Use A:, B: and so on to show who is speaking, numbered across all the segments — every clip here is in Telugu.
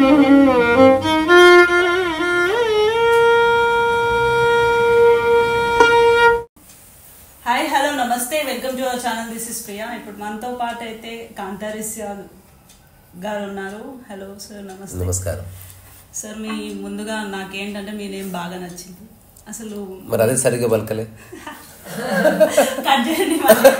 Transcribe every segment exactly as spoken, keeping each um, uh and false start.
A: హాయ్ హలో నమస్తే welcome to our channel this is Priya. ఇప్పుడు మనతో పాటు అయితే కాంటారిస్యా గారు ఉన్నారు. హలో సార్, నమస్తే.
B: నమస్కారం
A: సార్. మీ ముందుగా నాకేంటంటే మీ నేమ్ బాగా నచ్చింది అసలు.
B: మరి అదే సరిగ్గా పలకలే.
A: కట్ చేయండి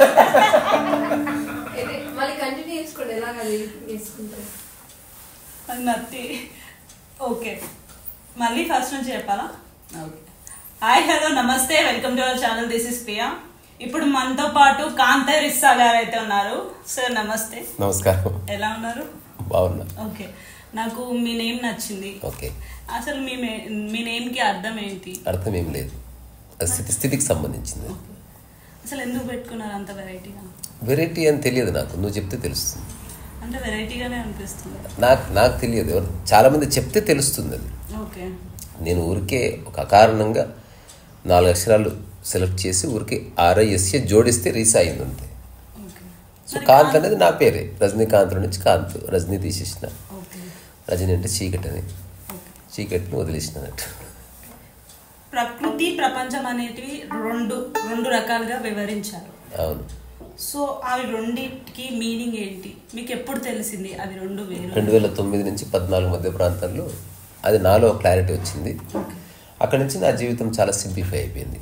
A: నత్తి. ఓకే, మళ్ళీ ఫస్ట్ నుంచి చెప్పాలా? ఓకే. హాయ్ హలో నమస్తే welcome to our channel this is Priya. ఇప్పుడు మనతో పాటు కాంతారిస్సా గారు అయితే ఉన్నారు. సార్ నమస్తే.
B: నమస్కారం.
A: ఎలా ఉన్నారు?
B: బాగున్నా.
A: ఓకే, నాకు మీ నేమ్ నచ్చింది.
B: ఓకే,
A: అసలు మీ మీ నేమ్ కి అర్థం ఏంటి?
B: అర్థం ఏం లేదు, స్థితి స్థితికి సంబంధించింది.
A: అసలు ఎందుకు పెట్టుకున్నారు అంత వెరైటీగా?
B: వెరైటీ అని తెలియదు నాకు, నువ్వు చెప్తే తెలుస్తుంది.
A: అంటే వెరైటీగానే అనిపిస్తుంది
B: నాకు. నాకు తెలియదు, ఎవరు చాలా మంది చెప్తే తెలుస్తుంది అది.
A: ఓకే.
B: నేను ఊరికే ఒక అకారణంగా నాలుగు అక్షరాలు సెలెక్ట్ చేసి ఊరికే ఆర్ఐఎస్ఏ జోడిస్తే రీసా అయింది అంతే. సో కాంత్ అనేది నా పేరే, రజనీకాంత్ నుంచి కాంత్, రజనీ తీసేసిన. రజనీ అంటే చీకటి అని, చీకటిని వదిలేసినట్టు.
A: ప్రకృతి ప్రపంచం అనేటివి రెండు రెండు రకాలుగా వివరించారు.
B: అవును.
A: సో అవి రెండింటికి మీనింగ్ ఏంటి మీకు ఎప్పుడు తెలిసింది? అవి రెండు వేరు.
B: రెండు వేల తొమ్మిది నుంచి పద్నాలుగు మధ్య ప్రాంతాల్లో అది నాలో క్లారిటీ వచ్చింది. అక్కడి నుంచి నా జీవితం చాలా సింప్లిఫై అయిపోయింది.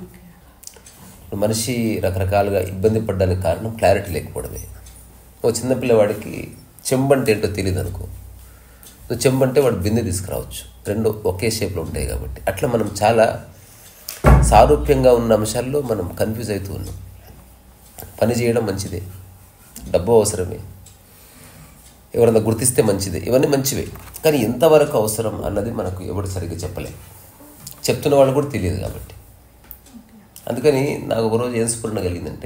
B: మనిషి రకరకాలుగా ఇబ్బంది పడడానికి కారణం క్లారిటీ లేకపోవడమే. ఓ చిన్నపిల్లవాడికి చెంబంటే ఏంటో తెలియదు అనుకో, నువ్వు చెంబంటే వాడు బిందె తీసుకురావచ్చు, రెండు ఒకే షేప్లో ఉంటాయి కాబట్టి. అట్లా మనం చాలా సారూప్యంగా ఉన్న అంశాల్లో మనం కన్ఫ్యూజ్ అవుతూ ఉన్నాం. పని చేయడం మంచిదే, డబ్బు అవసరమే, ఎవరన్నా గుర్తిస్తే మంచిదే, ఇవన్నీ మంచివే. కానీ ఎంతవరకు అవసరం అన్నది మనకు ఎవరు సరిగ్గా చెప్పలేం, చెప్తున్న వాళ్ళు కూడా తెలియదు కాబట్టి. అందుకని నాకు ఒకరోజు ఏం స్ఫురణ కలిగిందంటే,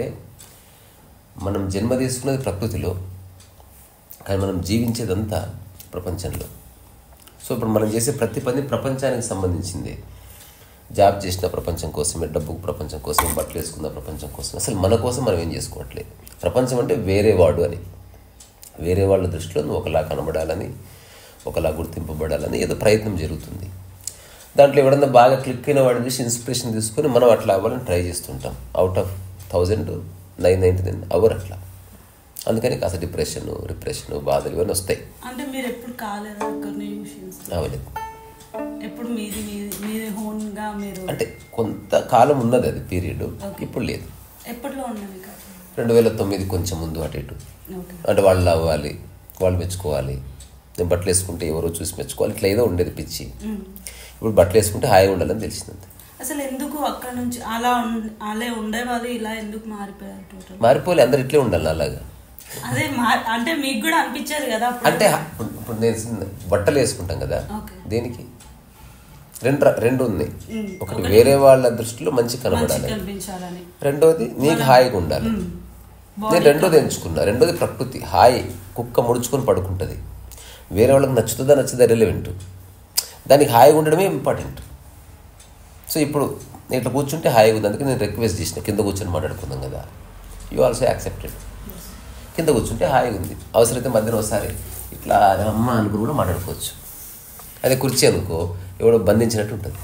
B: మనం జన్మ తీసుకున్నది ప్రకృతిలో, కానీ మనం జీవించేదంతా ప్రపంచంలో. సో ఇప్పుడు మనం చేసే ప్రతి పని ప్రపంచానికి సంబంధించింది. జాబ్ చేసిన ప్రపంచం కోసమే, డబ్బు ప్రపంచం కోసం, బట్టలు వేసుకున్న ప్రపంచం కోసం. అసలు మన కోసం మనం ఏం చేసుకోవట్లేదు. ప్రపంచం అంటే వేరే వాడు అని, వేరే వాళ్ళ దృష్టిలో నువ్వు ఒకలా కనబడాలని, ఒకలా గుర్తింపబడాలని ఏదో ప్రయత్నం జరుగుతుంది. దాంట్లో ఎవడన్నా బాగా క్లిక్ అయిన వాడిని చూసి ఇన్స్పిరేషన్ తీసుకొని మనం అట్లా అవ్వాలని ట్రై చేస్తుంటాం. Out of thousand nine ninety nine hour అట్లా. అందుకని కాస్త డిప్రెషన్, రిప్రెషన్, బాధలు ఇవన్నీ వస్తాయి.
A: అంటే మీరు ఎప్పుడు కాలేదా?
B: అవలేదు.
A: ఎప్పుడు మీది మీది హోన్గా మీరు
B: అంటే కొంతకాలం ఉన్నది అది పీరియడ్, ఇప్పుడు లేదు.
A: ఎప్పట్లో ఉన్నది?
B: రెండు వేల తొమ్మిది కొంచెం ముందు అటు ఇటు. అంటే వాళ్ళు అవ్వాలి, వాళ్ళు మెచ్చుకోవాలి, నేను బట్టలు వేసుకుంటే ఎవరో చూసి మెచ్చుకోవాలి, ఇట్లా ఏదో ఉండేది పిచ్చి. ఇప్పుడు బట్టలు వేసుకుంటే హాయిగా ఉండాలని తెలిసింది.
A: అసలు ఎందుకు అక్కడ నుంచి అలా అలా ఉండేవాళ్ళు ఇలా ఎందుకు మారిపోయారు?
B: మారిపోలే, అందరు ఇట్లే ఉండాలి అలాగా.
A: అదే అంటే మీకు కూడా అనిపించేది కదా. అంటే
B: ఇప్పుడు నేను బట్టలు వేసుకుంటాం కదా, దేనికి? రెండు రెండు ఉన్నాయి. ఒకటి వేరే వాళ్ళ దృష్టిలో మంచి కనబడాలి, రెండోది నీకు హాయిగా ఉండాలి. నేను రెండోది ఎంచుకున్నా. రెండోది ప్రకృతి, హాయి. కుక్క ముడుచుకొని పడుకుంటుంది, వేరే వాళ్ళకి నచ్చుతుందా నచ్చుదా రిలవెంట్, దానికి హాయిగా ఉండడమే ఇంపార్టెంట్. సో ఇప్పుడు నేను ఇట్లా కూర్చుంటే హాయిగా ఉంది, అందుకే నేను రిక్వెస్ట్ చేసిన కింద కూర్చొని మాట్లాడుకుందాం కదా. You also accepted. కింద కూర్చుంటే హాయిగా ఉంది, అవసరమైతే మధ్యన ఒకసారి ఇట్లా అమ్మ అనుకుని కూడా మాట్లాడుకోవచ్చు. అదే కుర్చీ అనుకో ఎవడో బంధించినట్టు ఉంటుంది.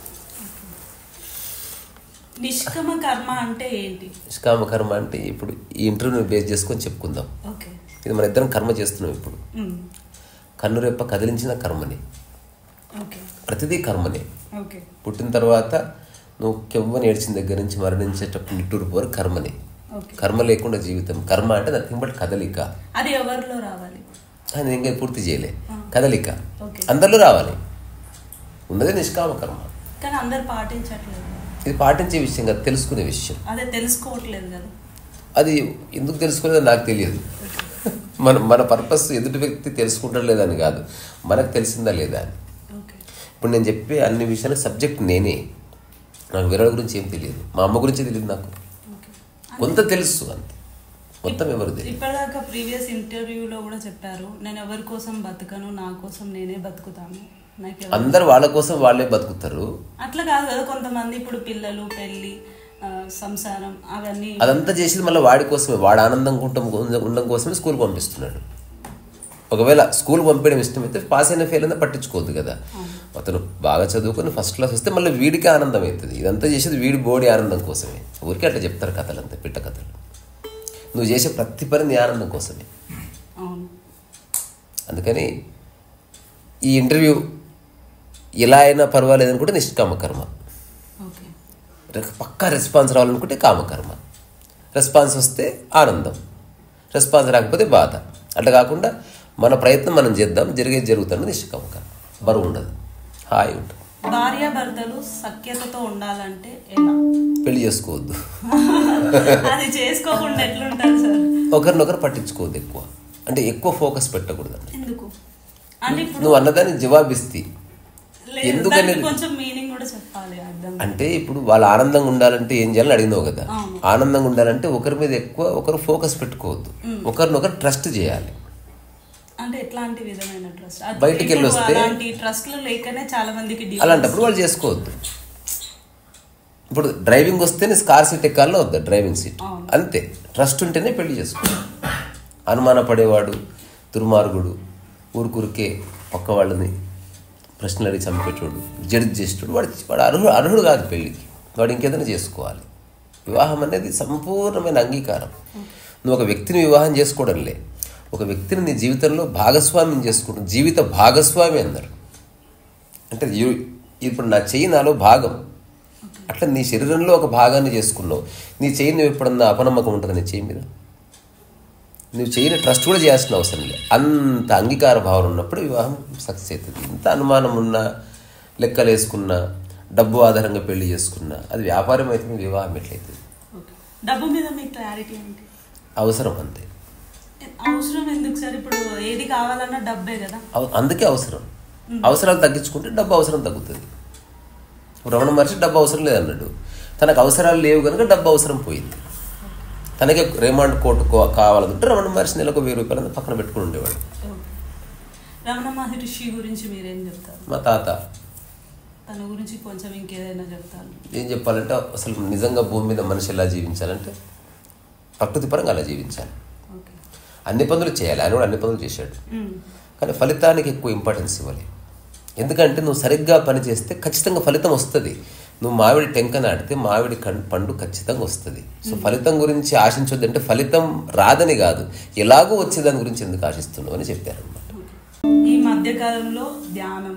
A: నిష్కామ కర్మ అంటే ఏంటి?
B: నిష్కామ కర్మ అంటే ఇప్పుడు ఈ ఇంటర్వ్యూని బేస్ చేసుకొని చెప్పుకుందాం. ఇది మన ఇద్దరం కర్మ చేస్తున్నాం. ఇప్పుడు కన్ను రెప్ప కదిలించిన కర్మని, ప్రతిదీ కర్మనే. పుట్టిన తర్వాత నువ్వు కెవ్వని ఏడ్చిన దగ్గర నుంచి మరణించేటప్పుడు నిట్టూర్పు వరకు కర్మనే. కర్మ లేకుండా జీవితం. కర్మ అంటే నథింగ్ బట్ కదలిక.
A: అది ఎవరిలో రావాలి?
B: అది ఇంకా పూర్తి చేయలే. కదలిక అందరిలో రావాలి. ఉన్నదే నిష్కామ కర్మ.
A: కానీ అందరు పాటించట్లేదు.
B: ఇది పాటించే విషయం కాదు, తెలుసుకునే విషయం.
A: అదే తెలుసుకోవట్లేదు కదా.
B: అది ఎందుకు తెలుసుకోలేదో నాకు తెలియదు. మన మన పర్పస్ ఎదుటి వ్యక్తి తెలుసుకుంటాడు లేదని కాదు, మనకు తెలిసిందా లేదా అని. ఇప్పుడు నేను చెప్పే అన్ని విషయాలు సబ్జెక్ట్ నేనే, నాకు వేరే గురించి ఏం తెలియదు. మా అమ్మ గురించి తెలియదు, నాకు కొంత తెలుసు అంతే, మొత్తం ఎవరు తెలియదు.
A: ఇప్పటిదాకా ప్రీవియస్ ఇంటర్వ్యూలో కూడా చెప్పారు, నేను ఎవరి కోసం బతకను, నా కోసం నేనే బతుకుతాను.
B: అందరు వాళ్ళ కోసం వాళ్ళే బతుకుతారు.
A: అట్లా కాదు కదా, కొంతమంది ఇప్పుడు పిల్లలు, పెళ్లి, సంసారం అవన్నీ
B: అదంతా చేసేది మళ్ళీ వాడి కోసమే. వాడు ఆనందం ఉండడం కోసమే స్కూల్ పంపిస్తున్నాడు. ఒకవేళ స్కూల్ పంపించడం ఇష్టమైతే పాస్ అయిన ఫెయిల్ అయినా పట్టించుకోవద్దు కదా. అతను బాగా చదువుకొని ఫస్ట్ క్లాస్ వస్తే మళ్ళీ వీడికి ఆనందం అవుతుంది. ఇదంతా చేసేది వీడి బోడి ఆనందం కోసమే. ఊరికే అట్లా చెప్తారు కథలు అంతా, పిట్ట కథలు. నువ్వు చేసే ప్రతి పని నీ ఆనందం కోసమే. అందుకని ఈ ఇంటర్వ్యూ ఎలా అయినా పర్వాలేదు అనుకుంటే నిష్కామ కర్మ, పక్కా రెస్పాన్స్ రావాలనుకుంటే కామకర్మ. రెస్పాన్స్ వస్తే ఆనందం, రెస్పాన్స్ రాకపోతే బాధ. అట్లా కాకుండా మన ప్రయత్నం మనం చేద్దాం, జరిగేది జరుగుతుంది నిష్కామ కర్మ. బరువు ఉండదు, హాయి ఉంటుంది.
A: భార్యాభర్తలు సఖ్యతతో ఉండాలంటే ఎలా?
B: పెళ్లి చేసుకోవద్దు.
A: అది చేసుకోకుండా ఎట్లుంటారు సార్?
B: ఒకరినొకరు పట్టించుకోవద్దు ఎక్కువ, అంటే ఎక్కువ ఫోకస్ పెట్టకూడదు.
A: ఎందుకు
B: నువ్వు అన్నదాన్ని జవాబిస్తే ఎందుకని
A: కొంచెం మీనింగ్ కూడా చెప్పాలి.
B: అంటే ఇప్పుడు వాళ్ళ ఆనందంగా ఉండాలంటే ఏం చేయాలని అడిగినావు కదా. ఆనందంగా ఉండాలంటే ఒకరి మీద ఎక్కువ ఒకరు ఫోకస్ పెట్టుకోవద్దు, ఒకరినొకరు ట్రస్ట్ చేయాలి.
A: అంటే ఎట్లాంటి విధమైన ట్రస్ట్?
B: బయటికి వెళ్ళి వస్తే
A: ట్రస్ట్ లేకనే చాలా మందికి
B: అలాంటప్పుడు వాళ్ళు చేసుకోవద్దు. ఇప్పుడు డ్రైవింగ్ వస్తేనే కార్ సీట్ ఎక్కాలో వద్దా? డ్రైవింగ్ సీట్ అంతే. ట్రస్ట్ ఉంటేనే పెళ్లి చేసుకో. అనుమాన పడేవాడు, దుర్మార్గుడు, ఊరుకూరికే పక్క వాళ్ళని ప్రశ్నలు అడిగి చంపేటోడు, జడ్జి చేసేటోడు, వాడు వాడు అర్హుడు అర్హుడు కాదు పెళ్ళికి. వాడు ఇంకేదైనా చేసుకోవాలి. వివాహం అనేది సంపూర్ణమైన అంగీకారం. నువ్వు ఒక వ్యక్తిని వివాహం చేసుకోవడంలే, ఒక వ్యక్తిని నీ జీవితంలో భాగస్వామ్యం చేసుకుంటు. జీవిత భాగస్వామి అన్నారు అంటే ఇప్పుడు నా చెయ్యి నాలో భాగం. అట్లా నీ శరీరంలో ఒక భాగాన్ని చేసుకున్నావు. నీ చెయ్యి నువ్వు ఎప్పుడన్నా అపనమ్మకం ఉంటుంది నీ చెయ్యి మీద? నువ్వు చేయని ట్రస్ట్ కూడా చేయాల్సిన అవసరం లేదు. అంత అంగీకార భావన ఉన్నప్పుడు వివాహం సక్సెస్ అవుతుంది. ఇంత అనుమానం ఉన్నా, లెక్కలు వేసుకున్నా, డబ్బు ఆధారంగా పెళ్లి చేసుకున్నా అది వ్యాపారం అయితే వివాహం ఎట్లయితుంది?
A: డబ్బు మీద మీ క్లారిటీ ఏంటి?
B: అవసరం అంతే.
A: అవసరం ఎందుకు సార్? ఇప్పుడు ఏది కావాలన్నా డబ్బే కదా.
B: అందుకే అవసరం. అవసరాలు తగ్గించుకుంటే డబ్బు అవసరం తగ్గుతుంది. రమణ మహర్షి డబ్బు అవసరం లేదన్నాడు. తనకు అవసరాలు లేవు కనుక డబ్బు అవసరం పోయింది. తనకే రిమాండ్ కోర్టు కావాలంటే రమణ మహర్షి నెలకు వెయ్యి రూపాయలు పక్కన పెట్టుకుని ఉండేవాడు.
A: రమణ మహర్షి గురించి మీరేం చెప్తారు?
B: మా తాత.
A: తన గురించి కొంచెం ఇంకేదైనా చెప్తారు?
B: ఏం చెప్పాలంటే అసలు నిజంగా భూమి మీద మనిషి ఎలా జీవించాలంటే ప్రకృతి పరంగా అలా జీవించాలి. అన్ని పనులు చేయాలి. ఆయన కూడా అన్ని పనులు చేశాడు, కానీ ఫలితానికి ఎక్కువ ఇంపార్టెన్స్ ఇవ్వాలి. ఎందుకంటే నువ్వు సరిగ్గా పని చేస్తే ఖచ్చితంగా ఫలితం వస్తుంది. నువ్వు మామిడి టెంక నాటితే మామిడి పండు ఖచ్చితంగా వస్తుంది. సో ఫలితం గురించి ఆశించొద్దు. అంటే ఫలితం రాదని కాదు, ఎలాగో వచ్చేదాని గురించి ఎందుకు ఆశిస్తున్నావు అని చెప్పారనమాట.
A: ఈ మధ్యకాలంలో ధ్యానం,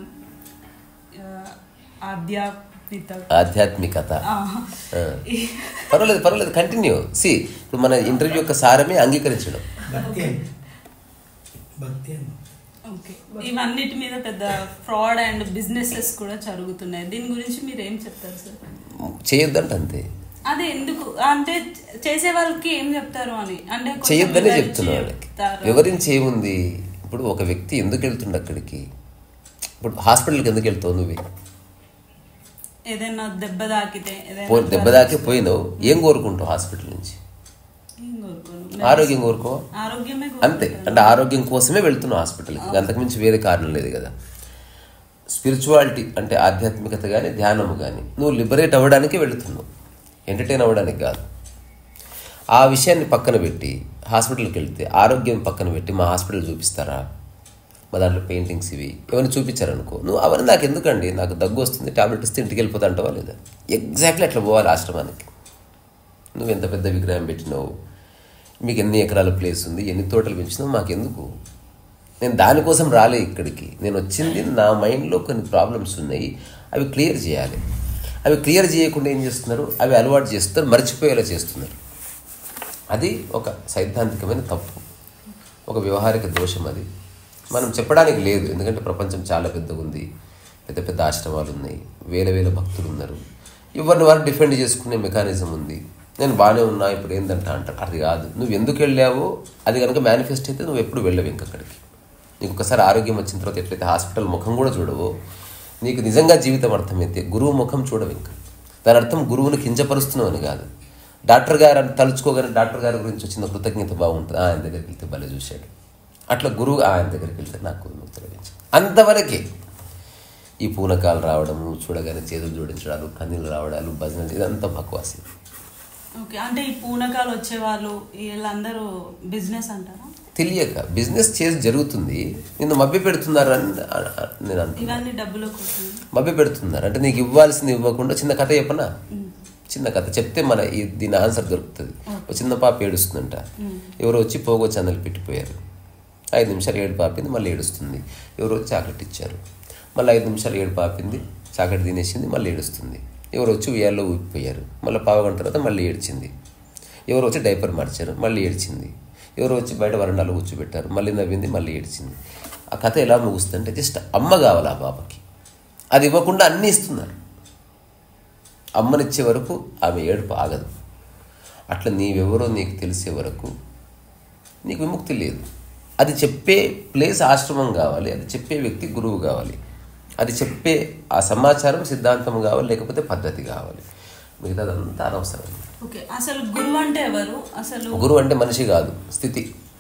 A: ఆధ్యాత్మిక
B: ఆధ్యాత్మికత పర్వాలేదు పర్వాలేదు కంటిన్యూ. సి ఇప్పుడు మన ఇంటర్వ్యూ యొక్క సారమే అంగీకరించడం.
A: ఇవన్నిటి మీద పెద్ద ఫ్రాడ్ అండ్ బిజినెసెస్ కూడా జరుగుతున్నాయి. దీని గురించి మీరు ఏం చెప్తారు సార్?
B: చేయొద్దంటే అంతే.
A: అదే ఎందుకు అంటే చేసే వాళ్ళకి ఏం చెప్తారు అని అంటే
B: చేయొద్దనే చెప్తున్నా వాళ్ళకి. వివరించి ఏముంది? ఇప్పుడు ఒక వ్యక్తి ఎందుకు వెళ్తుండ అక్కడికి? ఇప్పుడు హాస్పిటల్కి ఎందుకు వెళ్తావు? నువ్వు
A: ఏదైనా దెబ్బ తాకితే
B: దెబ్బ తాకి పోయినావు, ఏం కోరుకుంటావు హాస్పిటల్ నుంచి? ఆరోగ్యం కోరుకో అంతే. అంటే ఆరోగ్యం కోసమే వెళ్తున్నావు హాస్పిటల్కి, అంతకుమించి వేరే కారణం లేదు కదా. స్పిరిచువాలిటీ అంటే ఆధ్యాత్మికత కానీ ధ్యానము కానీ నువ్వు లిబరేట్ అవ్వడానికే వెళుతున్నావు, ఎంటర్టైన్ అవ్వడానికి కాదు. ఆ విషయాన్ని పక్కన పెట్టి హాస్పిటల్కి వెళ్తే ఆరోగ్యం పక్కన పెట్టి మా హాస్పిటల్ చూపిస్తారా, మా దాంట్లో పెయింటింగ్స్ ఇవి ఎవరిని చూపించారనుకో, నువ్వు అవన్నీ నాకు ఎందుకండి, నాకు దగ్గు వస్తుంది టాబ్లెట్ ఇస్తే ఇంటికి వెళ్ళిపోతా అంటావా లేదా? ఎగ్జాక్ట్లీ అట్లా పోవాలి ఆశ్రమానికి. నువ్వు ఎంత పెద్ద విగ్రహం పెట్టినావు, మీకు ఎన్ని ఎకరాల ప్లేస్ ఉంది, ఎన్ని తోటలు పెంచినావు, మాకెందుకు? నేను దానికోసం రాలే ఇక్కడికి. నేను వచ్చింది నా మైండ్లో కొన్ని ప్రాబ్లమ్స్ ఉన్నాయి, అవి క్లియర్ చేయాలి. అవి క్లియర్ చేయకుండా ఏం చేస్తున్నారు, అవి అలవాటు చేస్తున్నారు, మర్చిపోయేలా చేస్తున్నారు. అది ఒక సైద్ధాంతికమైన తప్పు, ఒక వ్యవహారిక దోషం. అది మనం చెప్పడానికి లేదు, ఎందుకంటే ప్రపంచం చాలా పెద్దగా ఉంది, పెద్ద పెద్ద ఆశ్రమాలు ఉన్నాయి, వేల వేల భక్తులు ఉన్నారు, ఎవరిని వారు డిఫెండ్ చేసుకునే మెకానిజం ఉంది. నేను బాగానే ఉన్నా ఇప్పుడు ఏంటంటే అంటారు. అది కాదు, నువ్వు ఎందుకు వెళ్ళావో అది కనుక మేనిఫెస్ట్ అయితే నువ్వు ఎప్పుడు వెళ్ళవు ఇంకక్కడికి. నీకు ఒకసారి ఆరోగ్యం వచ్చిన తర్వాత ఎట్లయితే హాస్పిటల్ ముఖం కూడా చూడవో, నీకు నిజంగా జీవితం అర్థమైతే గురువు ముఖం చూడవు ఇంకా. దాని అర్థం గురువుని కించపరుస్తున్నావు అని కాదు. డాక్టర్ గారు అని తలుచుకోగానే డాక్టర్ గారి గురించి వచ్చిన కృతజ్ఞత బాగుంటుంది, ఆయన దగ్గరికి వెళ్తే భలే చూశాడు, అట్లా గురువు ఆయన దగ్గరికి వెళ్తే నాకు ముక్తి లభించింది, అంతవరకే. ఈ పూనకాలు రావడము, చూడగానే చేతులు జోడించడాలు, కన్నీళ్ళు రావడాలు, భజనలు, ఇదంతా బక్వాసి.
A: ఓకే, అంటే ఈ పూనకాలు వచ్చేవాళ్ళు వీళ్ళందరూ బిజినెస్ అంటారా?
B: తెలియక బిజినెస్ చేసి జరుగుతుంది, నిన్ను మభ్య పెడుతున్నారు అని నేను అనుకున్నాను. మభ్య పెడుతున్నారు అంటే నీకు ఇవ్వాల్సింది ఇవ్వకుండా చిన్న కథ చెప్పనా? చిన్న కథ చెప్తే మన ఈ దీని ఆన్సర్ దొరుకుతుంది. ఒక చిన్న పాప ఏడుస్తుందంట, ఎవరో వచ్చి పోగో చందలు పెట్టిపోయారు. ఐదు నిమిషాలు ఏడు పాపింది, మళ్ళీ ఏడుస్తుంది. ఎవరో చాక్లెట్ ఇచ్చారు, మళ్ళీ ఐదు నిమిషాలు ఏడు పాపింది, చాక్లెట్ తినేసింది, మళ్ళీ ఏడుస్తుంది. ఎవరు వచ్చి ఉయ్యాల్లో ఊపిపోయారు, మళ్ళీ పావుగంట తర్వాత మళ్ళీ ఏడ్చింది. ఎవరు వచ్చి డైపర్ మార్చారు, మళ్ళీ ఏడ్చింది. ఎవరో వచ్చి బయట వరండాలో కూర్చోబెట్టారు, మళ్ళీ నవ్వింది, మళ్ళీ ఏడ్చింది. ఆ కథ ఎలా ముగుస్తుందంటే జస్ట్ అమ్మ కావాలి ఆ పాపకి, అది ఇవ్వకుండా అన్నీ ఇస్తున్నారు. అమ్మనిచ్చే వరకు ఆమె ఏడుపు ఆగదు. అట్లా నీవెవరో నీకు తెలిసే వరకు నీకు విముక్తి లేదు. అది చెప్పే ప్లేస్ ఆశ్రమం కావాలి, అది చెప్పే వ్యక్తి గురువు కావాలి, అది చెప్పే ఆ సమాచారం సిద్ధాంతం కావాలి, లేకపోతే పద్ధతి కావాలి. మిగతాదంతా అనవసరం.
A: అసలు గురువు అంటే ఎవరు? అసలు
B: గురువు అంటే మనిషి కాదు, స్థితి.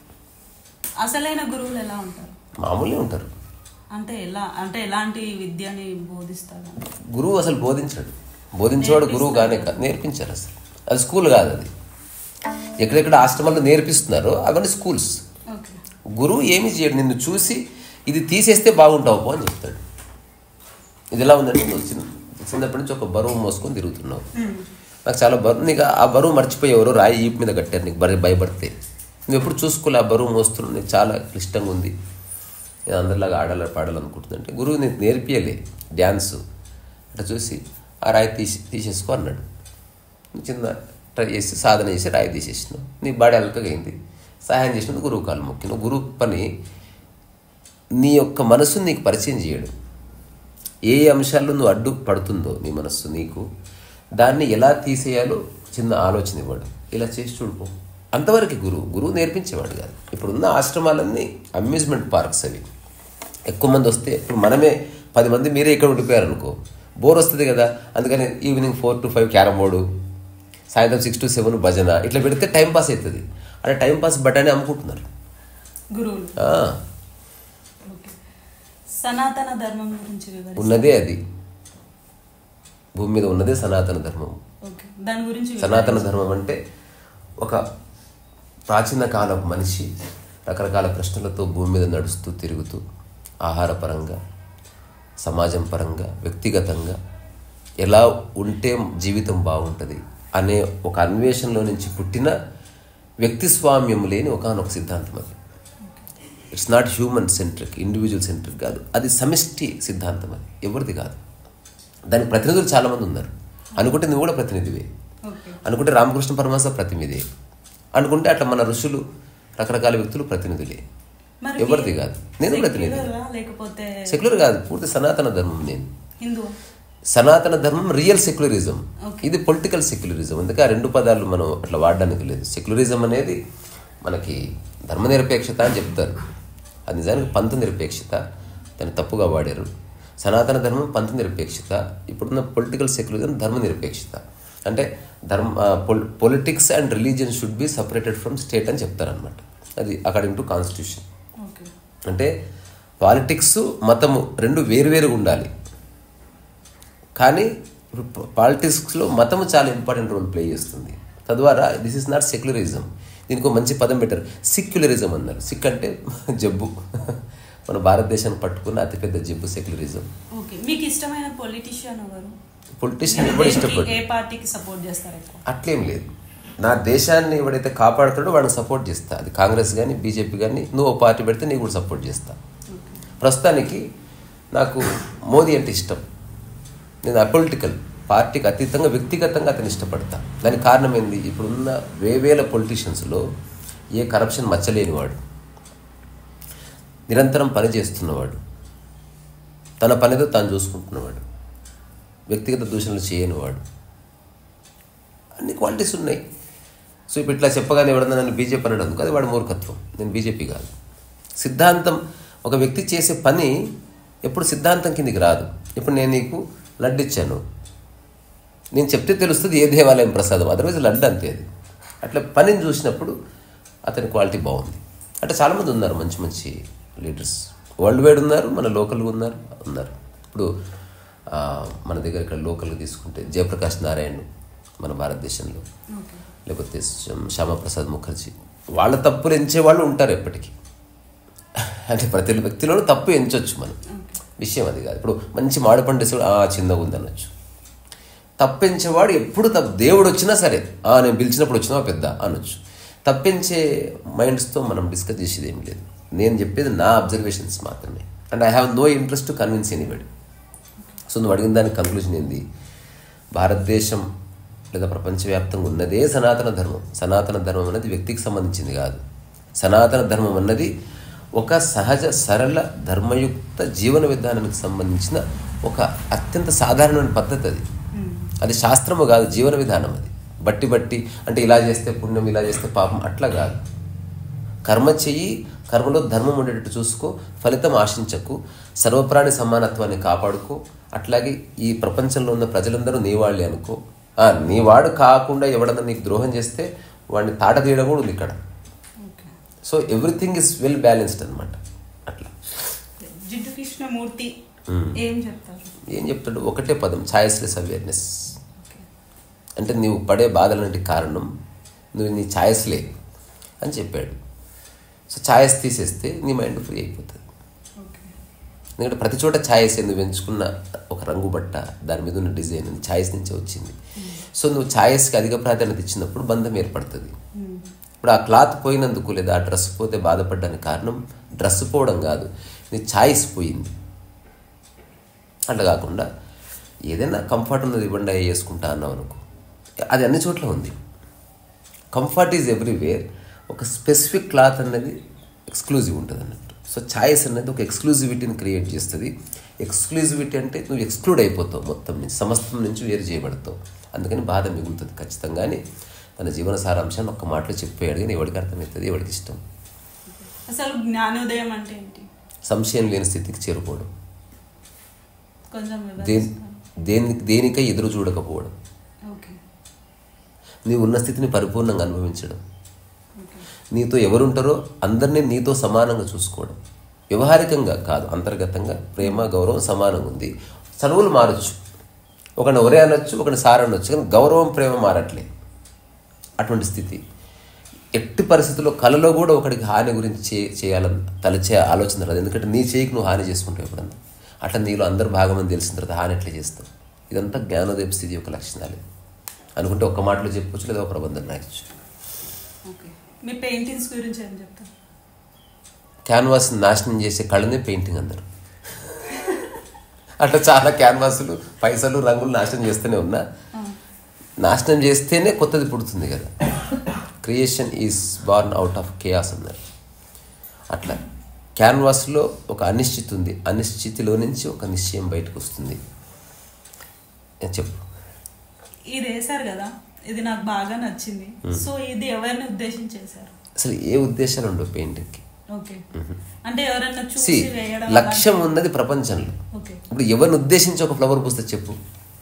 A: అసలైన గురువులు ఎలా ఉంటారు?
B: మామూలుగా ఉంటారు.
A: అంటే ఎలా అంటే ఎలాంటి విద్యని బోధిస్తారు?
B: గురువు అసలు బోధించాడు, బోధించేవాడు గురువు కానీ నేర్పించారు. అసలు అది స్కూల్ కాదు, అది ఎక్కడెక్కడ ఆశ్రమాల్లో నేర్పిస్తున్నారో అవన్నీ స్కూల్స్. గురువు ఏమి చేయడు, నిన్ను చూసి ఇది తీసేస్తే బాగుంటావు అని చెప్తాడు. ఇది ఎలా ఉందంటే నువ్వు చిన్న చిన్నప్పటి నుంచి ఒక బరువు మోసుకొని తిరుగుతున్నావు, నాకు చాలా బరువు, నీకు ఆ బరువు మర్చిపోయి ఎవరో రాయి ఈపు మీద కట్టారు, నీకు బరి భయపడితే నువ్వు ఎప్పుడు చూసుకోలే ఆ బరువు మోస్తున్నావు, నీకు చాలా క్లిష్టంగా ఉంది, నేను అందరిలాగా ఆడాలి పాడాలనుకుంటుందంటే గురువు నీకు నేర్పియలే డ్యాన్సు. అట్లా చూసి ఆ రాయి తీసి తీసేసుకో అన్నాడు. చిన్న ట్రై చేసి సాధన చేసి రాయి తీసేసినావు, నీ బాడీ అలకగా అయింది, సహాయం చేసినందుకు గురువు కాలు మొక్కినావు. గురువు పని నీ యొక్క మనసుని నీకు పరిచయం చేయడు. ఏ అంశాల్లో నువ్వు అడ్డు పడుతుందో నీ మనస్సు నీకు, దాన్ని ఎలా తీసేయాలో చిన్న ఆలోచన ఇవ్వడు, ఇలా చేసి చూడుకో, అంతవరకు గురువు. గురువు నేర్పించేవాడు కాదు. ఇప్పుడున్న ఆశ్రమాలన్నీ అమ్యూజ్మెంట్ పార్క్స్ అవి. ఎక్కువ మంది వస్తే ఇప్పుడు మనమే పది మంది మీరే ఇక్కడ ఉండిపోయారు అనుకో, బోర్ వస్తుంది కదా. అందుకని evening four to five carrom board, సాయంత్రం సిక్స్ టు సెవెన్ భజన, ఇట్లా పెడితే టైంపాస్ అవుతుంది. అలా టైంపాస్ బట్టానే అమ్ముకుంటున్నారు
A: గురువులు. సనాతన ధర్మం గురించి
B: ఉన్నదే అది, భూమి మీద ఉన్నదే సనాతన ధర్మం.
A: దాని గురించి
B: సనాతన ధర్మం అంటే ఒక ప్రాచీన కాలపు మనిషి రకరకాల ప్రశ్నలతో భూమి మీద నడుస్తూ తిరుగుతూ ఆహార పరంగా, సమాజం పరంగా, వ్యక్తిగతంగా ఎలా ఉంటే జీవితం బాగుంటుంది అనే ఒక అన్వేషణలో నుంచి పుట్టిన వ్యక్తి స్వామ్యం లేని ఒకనొక సిద్ధాంతం అది. It's not human centric, individual centric కాదు, అది సమిష్టి సిద్ధాంతం. అది ఎవరిది కాదు. దానికి ప్రతినిధులు చాలామంది ఉన్నారు. అనుకుంటే నువ్వు కూడా ప్రతినిధివే, అనుకుంటే రామకృష్ణ పరమహంస ప్రతినిధి, అనుకుంటే అట్లా మన ఋషులు రకరకాల వ్యక్తులు ప్రతినిధులే, ఎవరిది కాదు. నేను ప్రతినిధి, సెక్యులర్ కాదు, పూర్తి సనాతన ధర్మం. నేను
A: హిందూ.
B: సనాతన ధర్మం రియల్ సెక్యులరిజం, ఇది పొలిటికల్ సెక్యులరిజం. అందుకే ఆ రెండు పదాలు మనం అట్లా వాడడానికి లేదు. సెక్యులరిజం అనేది మనకి ధర్మనిరపేక్షత అని చెప్తారు, అది నిజానికి పంథ నిరపేక్షత, దాన్ని తప్పుగా వాడారు. సనాతన ధర్మం పంథ నిరపేక్షత, ఇప్పుడున్న పొలిటికల్ సెక్యులరిజం ధర్మ నిరపేక్షత. అంటే ధర్మ politics and religion should be separated from state అని చెప్తారనమాట. అది అకార్డింగ్ టు కాన్స్టిట్యూషన్. అంటే పాలిటిక్స్ మతము రెండు వేరువేరుగా ఉండాలి, కానీ ఇప్పుడు పాలిటిక్స్లో మతము చాలా ఇంపార్టెంట్ రోల్ ప్లే చేస్తుంది. తద్వారా దిస్ ఈజ్ నాట్ సెక్యులరిజం. దీనికి ఒక మంచి పదం పెట్టారు, సిక్యులరిజం అన్నారు. సిక్ అంటే జబ్బు, మన భారతదేశాన్ని పట్టుకున్న అతిపెద్ద జబ్బు సెక్యులరిజం.
A: మీకు ఇష్టమైన పొలిటీషియన్ ఎవరు?
B: పొలిటీషియన్ ఎవరు ఇష్టపడు,
A: ఏ పార్టీకి సపోర్ట్ చేస్తారు?
B: అట్లేం లేదు. నా దేశాన్ని ఎవడైతే కాపాడుతాడో వాడిని సపోర్ట్ చేస్తా. అది కాంగ్రెస్ కానీ బీజేపీ కానీ, నువ్వు ఓ పార్టీ పెడితే నీకు కూడా సపోర్ట్ చేస్తా. ప్రస్తుతానికి నాకు మోదీ అంటే ఇష్టం. నేను అపొలిటికల్, పార్టీకి అతీతంగా వ్యక్తిగతంగా అతను ఇష్టపడతా. దానికి కారణం ఏంది, ఇప్పుడున్న వేవేల పొలిటీషియన్స్లో ఏ కరప్షన్ మచ్చలేనివాడు, నిరంతరం పని చేస్తున్నవాడు, తన పనితో తాను చూసుకుంటున్నవాడు, వ్యక్తిగత దూషణలు చేయనివాడు, అన్ని క్వాలిటీస్ ఉన్నాయి. సో ఇప్పుడు ఇట్లా చెప్పగానే ఎవడన్నా నన్ను బీజేపీ అనడం అందుకు, అది వాడి మూర్ఖత్వం. నేను బీజేపీ కాదు. సిద్ధాంతం, ఒక వ్యక్తి చేసే పని ఎప్పుడు సిద్ధాంతం కిందికి రాదు. ఇప్పుడు నేను నీకు లడ్డు ఇచ్చాను, నేను చెప్తే తెలుస్తుంది ఏ దేవాలయం ప్రసాదం, అదర్వైజ్ లడ్డు అంతే. అది అట్లా పనిని చూసినప్పుడు అతని క్వాలిటీ బాగుంది. అంటే చాలామంది ఉన్నారు మంచి మంచి లీడర్స్, వరల్డ్ వైడ్ ఉన్నారు, మన లోకల్గా ఉన్నారు ఉన్నారు ఇప్పుడు మన దగ్గర ఇక్కడ లోకల్గా తీసుకుంటే జయప్రకాష్ నారాయణ్ మన భారతదేశంలో, లేకపోతే శ్యామప్రసాద్ ముఖర్జీ వాళ్ళ తప్పులు ఎంచేవాళ్ళు ఉంటారు ఎప్పటికీ. అంటే ప్రతి వ్యక్తిలోనూ తప్పు ఎంచవచ్చు మనం, విషయం అది కాదు. ఇప్పుడు మంచి మామిడి పండు వేసేవాడు ఆ చిన్నగా ఉంది అనొచ్చు. తప్పించేవాడు ఎప్పుడు తప్పు, దేవుడు వచ్చినా సరే ఆ నేను పిలిచినప్పుడు వచ్చినా పెద్ద అనొచ్చు. తప్పించే మైండ్స్తో మనం డిస్కస్ చేసేది ఏం లేదు. నేను చెప్పేది నా అబ్జర్వేషన్స్ మాత్రమే. And I have no interest to convince anybody. So నువ్వు అడిగిన దానికి కంక్లూజన్ ఏంది, భారతదేశం లేదా ప్రపంచవ్యాప్తంగా ఉన్నదే సనాతన ధర్మం. సనాతన ధర్మం అనేది వ్యక్తికి సంబంధించింది కాదు. సనాతన ధర్మం అన్నది ఒక సహజ సరళ ధర్మయుక్త జీవన విధానానికి సంబంధించిన ఒక అత్యంత సాధారణమైన పద్ధతి. అది అది శాస్త్రము కాదు, జీవన విధానం. అది బట్టి బట్టి అంటే ఇలా చేస్తే పుణ్యం, ఇలా చేస్తే పాపం అట్లా కాదు. కర్మ చెయ్యి, కర్మలో ధర్మం ఉండేటట్టు చూసుకో, ఫలితం ఆశించకు, సర్వప్రాణి సమానత్వాన్ని కాపాడుకో. అట్లాగే ఈ ప్రపంచంలో ఉన్న ప్రజలందరూ నీ వాళ్ళే అనుకో. నీ వాడు కాకుండా ఎవడన్నా నీకు ద్రోహం చేస్తే వాడిని తాట తీయడం కూడా ఉంది ఇక్కడ. So everything is well balanced అనమాట. అట్లా
A: జిడ్డు కృష్ణమూర్తి ఏం చెప్తారు? ఏం
B: చెప్తాడు? ఒకటే పదం, ఛాయిస్లెస్ అవేర్నెస్. అంటే నీవు పడే బాధలన్నిటి కారణం నువ్వు నీ ఛాయిస్లే అని చెప్పాడు. సో ఛాయిస్ తీసేస్తే నీ మైండ్ ఫ్రీ అయిపోతుంది. ఎందుకంటే ప్రతి చోట ఛాయిస్, నువ్వు ఎంచుకున్న ఒక రంగు బట్ట, దాని మీద ఉన్న డిజైన్ ఛాయిస్ నుంచే వచ్చింది. సో నువ్వు ఛాయిస్కి అధిక ప్రాధాన్యత ఇచ్చినప్పుడు బంధం ఏర్పడుతుంది. ఇప్పుడు ఆ క్లాత్ పోయినందుకు లేదా ఆ డ్రెస్ పోతే బాధపడడానికి కారణం డ్రెస్ పోవడం కాదు, నీ ఛాయిస్ పోయింది. అట్లా కాకుండా ఏదైనా కంఫర్ట్ ఉన్నది ఇవ్వండి అయ్యి వేసుకుంటా అన్నావు అనుకో, అది అన్ని చోట్ల ఉంది. Comfort is everywhere. ఒక స్పెసిఫిక్ క్లాత్ అనేది ఎక్స్క్లూజివ్ ఉంటుంది అన్నట్టు. సో ఛాయిస్ అనేది ఒక ఎక్స్క్లూజివిటీని క్రియేట్ చేస్తుంది. ఎక్స్క్లూజివిటీ అంటే నువ్వు ఎక్స్క్లూడ్ అయిపోతావు, మొత్తం నుంచి సమస్తం నుంచి వేరు చేయబడతావు. అందుకని బాధ మిగులుతుంది ఖచ్చితంగానే. తన జీవన సారాంశాన్ని ఒక్క మాటలో చెప్పేయాడు, కానీ ఎవరికి అర్థమవుతుంది, ఎవరికి ఇష్టం.
A: అసలు జ్ఞానోదయం అంటే ఏంటి?
B: సంశయం లేని స్థితికి చేరుకోవడం,
A: కొంచెం
B: దేని దేనికై ఎదురు చూడకపోవడం, నీవు ఉన్న స్థితిని పరిపూర్ణంగా అనుభవించడం, నీతో ఎవరుంటారో అందరినీ నీతో సమానంగా చూసుకోవడం. వ్యవహారికంగా కాదు, అంతర్గతంగా ప్రేమ గౌరవం సమానంగా ఉంది. చదువులు మారచ్చు, ఒకరిని ఒరే అనొచ్చు, ఒకరిని సార్ అనొచ్చు, కానీ గౌరవం ప్రేమ మారట్లే. అటువంటి స్థితి. ఎట్టి పరిస్థితుల్లో కళలో కూడా ఒకడికి హాని గురించి చే చేయాలని తలచే ఆలోచన రాదు. ఎందుకంటే నీ చేయికి నువ్వు హాని చేసుకుంటావు ఎప్పుడన్నా. అట్లా నీలో అందరు భాగమని తెలిసిన తర్వాత హాని ఎట్లా చేస్తావు. ఇదంతా జ్ఞానోదయ స్థితి యొక్క లక్షణాలే. అనుకుంటే ఒక్క మాటలో చెప్పొచ్చు, లేదా ఒక ప్రబంధం రాయొచ్చు.
A: మీ పెయింటింగ్స్ గురించి ఏం చెప్తారు?
B: క్యాన్వాస్ నాశనం చేసే కళనే పెయింటింగ్ అందరు. అట్లా చాలా క్యాన్వాసులు పైసలు రంగులు నాశనం చేస్తూనే ఉన్నా, నాశనం చేస్తేనే కొత్తది పుడుతుంది కదా. Creation is born out of chaos అన్నారు. అట్లా క్యాన్వాస్లో ఒక అనిశ్చితి ఉంది, అనిశ్చితిలో నుంచి ఒక నిశ్చయం బయటకు వస్తుంది. చెప్పు.
A: ఇది వేశారు కదా, ఇది నాకు బాగా నచ్చింది. సో ఇది ఎవరిని ఉద్దేశించి చేశారు?
B: అసలు ఏ ఉద్దేశాలు ఉండవు పెయింటింగ్కి.
A: అంటే ఎవరైనా చూసి వేయడం,
B: లక్ష్యం ఉన్నది ప్రపంచంలో. ఇప్పుడు ఎవరిని ఉద్దేశించి ఒక ఫ్లవర్ పూస్తే చెప్పు,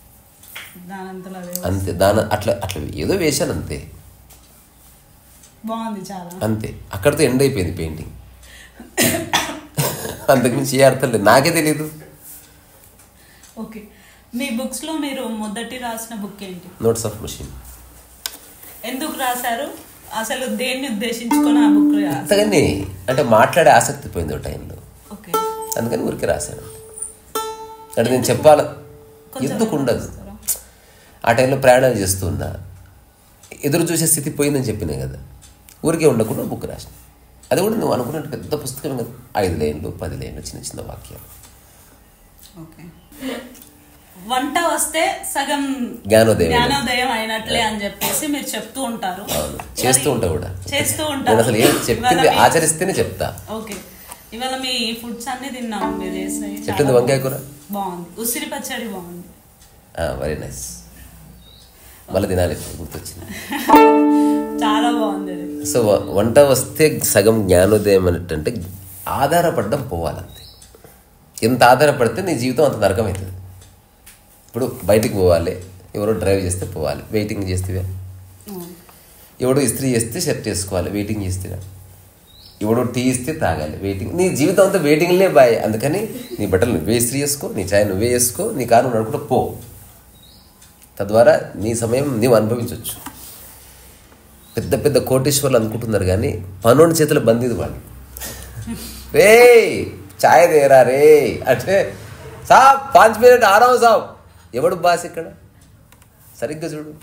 B: అంతే. దాని అట్లా అట్లా ఏదో వేశాను అంతే,
A: బాగుంది చాలా,
B: అంతే. అక్కడితో ఎండ్ అయిపోయింది పెయింటింగ్. అంతకుమించి ఏ అర్థం లేదు, నాకే తెలీదు.
A: ఓకే, మీ బుక్స్ లో మీరు మొదటి రాసిన బుక్ ఏంటి?
B: Notes of machine.
A: ఎందుకు రాశారు? అసలు దేన్ని ఉద్దేశించుకొని ఆ బుక్?
B: అంతగానే అంటే మాట్లాడే ఆసక్తి పోయింది ఒక టైంలో,
A: ఓకే,
B: అందుకని ఊరికే రాశాను. అంటే నేను చెప్పాల ఎందుకు ఉండదు. ఆ టైంలో ప్రయాణాలు చేస్తున్నా, ఎదురు చూసే స్థితి పోయిందని చెప్పినా కదా, ఊరికే ఉండకుండా బుక్ రాసిన. అది కూడా నువ్వు అనుకున్నట్టు పెద్ద పుస్తకం కదా, ఐదు లైన్లు పది లైన్లు చిన్న చిన్న వాక్యాలు.
A: ఓకే, వంట వస్తే సగం
B: జ్ఞానోదయం
A: జ్ఞానోదయం అయినట్లే అని చెప్పేసి మీరు చెప్తూ ఉంటారు.
B: చేస్తూ ఉంటా కూడా,
A: చేస్తూ ఉంటారు.
B: అసలు ఏం చెప్పింది ఆచరిస్తేనే చెప్తా.
A: ఓకే, ఇవాళ మీ ఫుడ్స్ అన్ని తిన్నాము మీరు చేసినవి.
B: చెప్పింది వంకాయ కూర
A: బాగుంది, ఉసిరి పచ్చడి బాగుంది,
B: వెరీ నైస్. మళ్ళీ తినాలి, గుర్తొచ్చింది,
A: చాలా బాగుంది.
B: సో వంట వస్తే సగం జ్ఞానోదయం అన్నట్టు ఆధారపడడం పోవాలంతే. ఎంత ఆధారపడితే నీ జీవితం అంత నరకం అవుతుంది. ఇప్పుడు బయటికి పోవాలి, ఎవరో డ్రైవ్ చేస్తే పోవాలి, వెయిటింగ్ చేస్తే. ఎవడో ఇస్త్రీ చేస్తే షర్ట్ వేసుకోవాలి, వెయిటింగ్ చేస్తే. ఎవడో టీ ఇస్తే తాగాలి, వెయిటింగ్. నీ జీవితం అంతా వెయిటింగ్లే బాయ్. అందుకని నీ బట్టలు నువ్వే ఇస్త్రీ చేసుకో, నీ ఛాయ్ నువ్వే వేసుకో, నీ కారు నడుపుకుంటూ పో. తద్వారా నీ సమయం నీవు అనుభవించవచ్చు. పెద్ద పెద్ద కోటేశ్వర్లు అనుకుంటున్నారు కానీ పనోని చేతుల బందీది వాళ్ళు. రే చాయ్ దేరా రే అంటే సాబ్ పాంచ్ మినిట్ ఆరావు సాబ్. ఎవడు బాస్ ఇక్కడ? సరిగ్గా చూడు,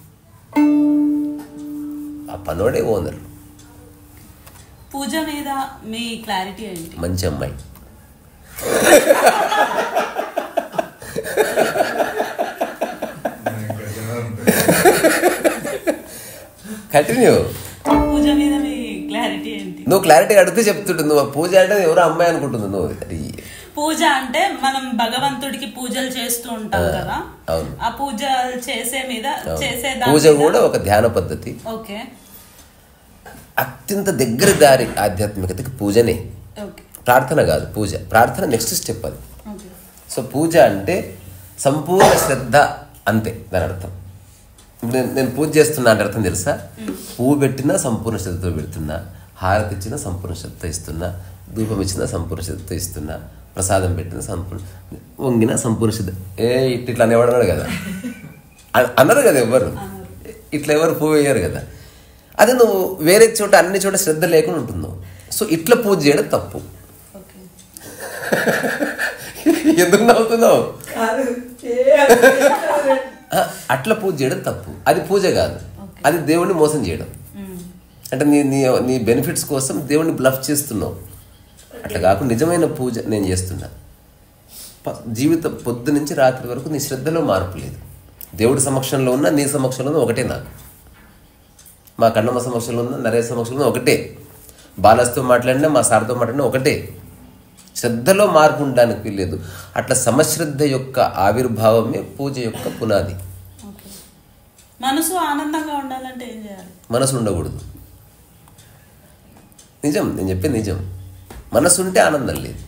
B: ఆ పనోడే ఓనర్.
A: పూజ మీద మీ క్లారిటీ ఏంటి?
B: మంచి అమ్మాయి. కంటిన్యూ.
A: పూజ మీద మీ క్లారిటీ ఏంటి?
B: నువ్వు క్లారిటీ అడిగితే చెప్తుంటు. నువ్వు పూజ అంటే ఎవరో అమ్మాయి అనుకుంటుంది నువ్వు.
A: పూజ అంటే మనం భగవంతుడికి పూజలు చేస్తూ ఉంటాం కదా, ఆ పూజ చేసే మీద చేసే
B: పూజ కూడా ఒక ధ్యాన పద్ధతి.
A: ఓకే.
B: అత్యంత దగ్గర దారి ఆధ్యాత్మికతకి పూజనే, ప్రార్థన కాదు. పూజ ప్రార్థన నెక్స్ట్ స్టెప్ అది. సో పూజ అంటే సంపూర్ణ శ్రద్ధ అంతే దాని అర్థం. ఇప్పుడు నేను నేను పూజ చేస్తున్నా అంటే అర్థం తెలుసా? పువ్వు పెట్టినా సంపూర్ణ శ్రద్ధతో పెడుతున్నా, హారతి ఇచ్చినా సంపూర్ణ శ్రద్ధ ఇస్తున్నా, ధూపం ఇచ్చినా సంపూర్ణ శ్రద్ధతో ఇస్తున్నా, ప్రసాదం పెట్టిన సంపూర్ణ, వంగిన సంపూర్ణ శ్రద్ధ. ఏ ఇట్లా అనేవాడు అన్నాడు కదా, అన్నారు కదా ఎవరు ఇట్లా ఎవరు పువ్వు వేయరు కదా. అది నువ్వు వేరే చోట అన్ని చోట శ్రద్ధ లేకుండా ఉంటున్నావు. సో ఇట్లా పూజ చేయడం తప్పు. ఎందుకు నవ్వుతున్నావు? అట్లా పూజ చేయడం తప్పు. అది పూజ కాదు, అది దేవుణ్ణి మోసం చేయడం. అంటే నీ నీ నీ బెనిఫిట్స్ కోసం దేవుణ్ణి బ్లఫ్ చేస్తున్నావు. అట్లా కాకుండా నిజమైన పూజ నేను చేస్తున్నా. జీవితం పొద్దు నుంచి రాత్రి వరకు నీ శ్రద్ధలో మార్పు లేదు. దేవుడి సమక్షంలో ఉన్న నీ సమక్షంలో ఉన్న ఒకటే. నాకు మా కన్నమ్మ సమక్షంలో ఉన్న నరేష్ సమక్షంలో ఒకటే. బాలస్తో మాట్లాడినా మా సార్తో మాట్లాడినా ఒకటే. శ్రద్ధలో మార్పు ఉండడానికి వీల్లేదు. అట్లా సమశ్రద్ధ యొక్క ఆవిర్భావమే పూజ యొక్క పునాది.
A: మనసు ఆనందంగా ఉండాలంటే ఏం చేయాలి?
B: మనసు ఉండకూడదు. నిజం, నేను చెప్పేది నిజం. మనసు ఉంటే ఆనందం లేదు.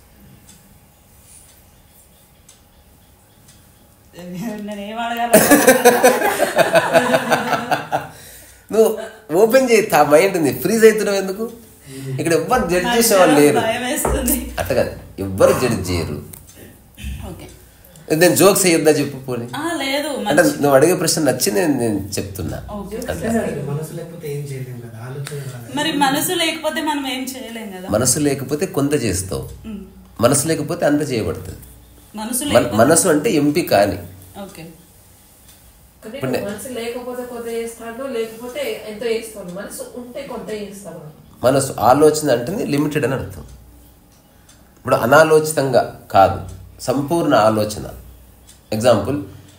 B: నువ్వు ఓపెన్ చేయి, ఆ మైండ్ని ఫ్రీజ్ అవుతున్నావు ఎందుకు? ఇక్కడ ఎవ్వరు జడ్జ్ చేసేవాళ్ళు లేరు. అట్లా కాదు, ఎవ్వరు జడ్జ్ చేయరు. నేను జోక్స్ అయ్యొద్దా చెప్పు పోనీ. అంటే నువ్వు అడిగే ప్రశ్న నచ్చి నేను నేను చెప్తున్నా.
A: మరి మనసు లేకపోతే మనం ఏం చేయలేం కదా.
B: మనసు లేకపోతే కొంత చేస్తావు, మనసు లేకపోతే అంత చేయబడుతుంది. మనసు అంటే ఎంపిక అని. మనసు ఆలోచన అంటే లిమిటెడ్ అని అర్థం. ఇప్పుడు అనాలోచితంగా కాదు, సంపూర్ణ ఆలోచన. ఎగ్జాంపుల్,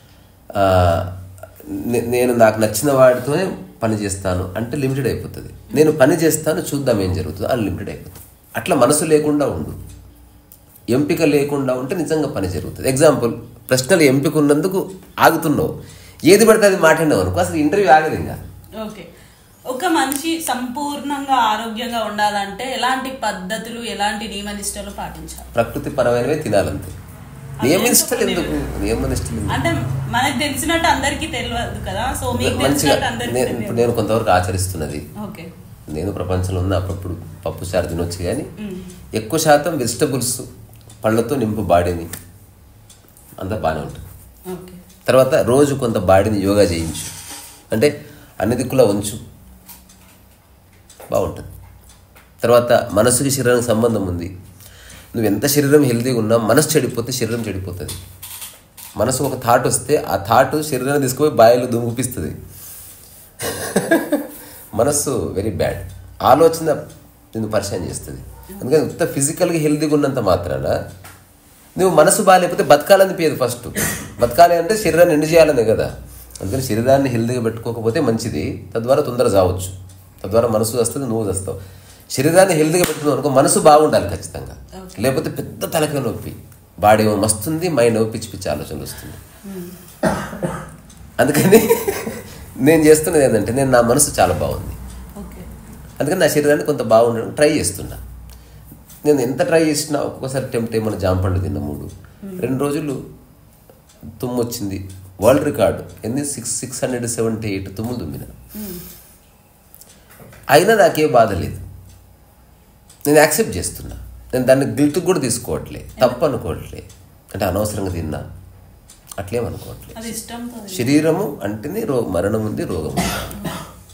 B: నేను నాకు నచ్చిన వాడితోనే పని చేస్తాను అంటే లిమిటెడ్ అయిపోతుంది. నేను పని చేస్తాను చూద్దాం ఏం జరుగుతుందో అని లిమిటెడ్ అయిపోతుంది. అట్లా మనసు లేకుండా ఉండు, ఎంపిక లేకుండా ఉంటే నిజంగా పని జరుగుతుంది. ఎగ్జాంపుల్, ప్రశ్నలు ఎంపిక ఉన్నందుకు ఆగుతున్నావు, ఏది పడితే అది మాట్లాడినావు అనుకో, అసలు ఇంటర్వ్యూ ఆగదు ఇంకా.
A: ఓకే. ఒక మనిషి సంపూర్ణంగా ఆరోగ్యంగా ఉండాలంటే ఎలాంటి పద్ధతులు, ఎలాంటి నియమ నిష్టలు పాటించాలి?
B: ప్రకృతి పరమైనవే తినాలంతే. నియమనిష్టలు ఎందుకు? నియమనిష్టలు
A: అంటే మనకు తెలిసినట్టు అందరికీ తెలియదు కదా. సో మీకు తెలిసినట్టు అందరికీ.
B: ఇప్పుడు నేను కొంతవరకు ఆచరిస్తున్నది. నేను ప్రపంచంలో ఉన్న అప్పుడప్పుడు పప్పు చారు తినొచ్చు, కానీ ఎక్కువ శాతం వెజిటబుల్స్, పళ్ళతో నింపు బాడీని, అంతా బాగానే ఉంటుంది. తర్వాత రోజు కొంత బాడీని యోగా చేయించు, అంటే అన్ని దిక్కులా ఉంచు, బాగుంటుంది. తర్వాత మనసుకి శరీరానికి సంబంధం ఉంది. నువ్వు ఎంత శరీరం హెల్తీగా ఉన్నా మనసు చెడిపోతే శరీరం చెడిపోతుంది. మనసు ఒక థాట్ వస్తే ఆ థాట్ శరీరాన్ని తీసుకుపోయి బాయిలో దుమ్ముపిస్తుంది. మనస్సు వెరీ బ్యాడ్. ఆలోచన నిన్ను పరిచయం చేస్తుంది. అందుకని ఇంత ఫిజికల్గా హెల్తీగా ఉన్నంత మాత్రాన నువ్వు మనసు బాగాలేకపోతే బతకాలని పేరు. ఫస్ట్ బతకాలి అంటే శరీరాన్ని ఎండు చేయాలనే కదా. అందుకని శరీరాన్ని హెల్తీగా పెట్టుకోకపోతే మంచిది, తద్వారా తొందర చావచ్చు, తద్వారా మనసు వస్తుంది, నువ్వు వస్తావు. శరీరాన్ని హెల్తీగా పెట్టుకున్నావు అనుకో, మనసు బాగుండాలి ఖచ్చితంగా. లేకపోతే పెద్ద తలకాయ నొప్పి, బాడీ ఏమో మస్తుంది, మైండ్ ఏమో పిచ్చి పిచ్చి ఆలోచనలు వస్తుంది. అందుకని నేను చేస్తున్నది ఏంటంటే, నేను నా మనసు చాలా బాగుంది, అందుకని నా శరీరాన్ని కొంత బాగుండడం ట్రై చేస్తున్నా. నేను ఎంత ట్రై చేసినా ఒక్కొక్కసారి టెంప్ట్ ఏమన్నా జాంపండు తిన్న మూడు రెండు రోజులు తుమ్ము వచ్చింది. వరల్డ్ రికార్డు ఎన్ని six six hundred seventy eight తుమ్ములు తుమ్మిన, అయినా నాకే బాధ లేదు. నేను యాక్సెప్ట్ చేస్తున్నా. నేను దాన్ని గిల్ట్ కూడా తీసుకోవట్లే, తప్పు అనుకోవట్లే. అంటే అనవసరంగా తిన్నా అట్లేమనుకోవట్లేదు. శరీరము అంటేనే రో మరణం ఉంది, రోగం ఉంది.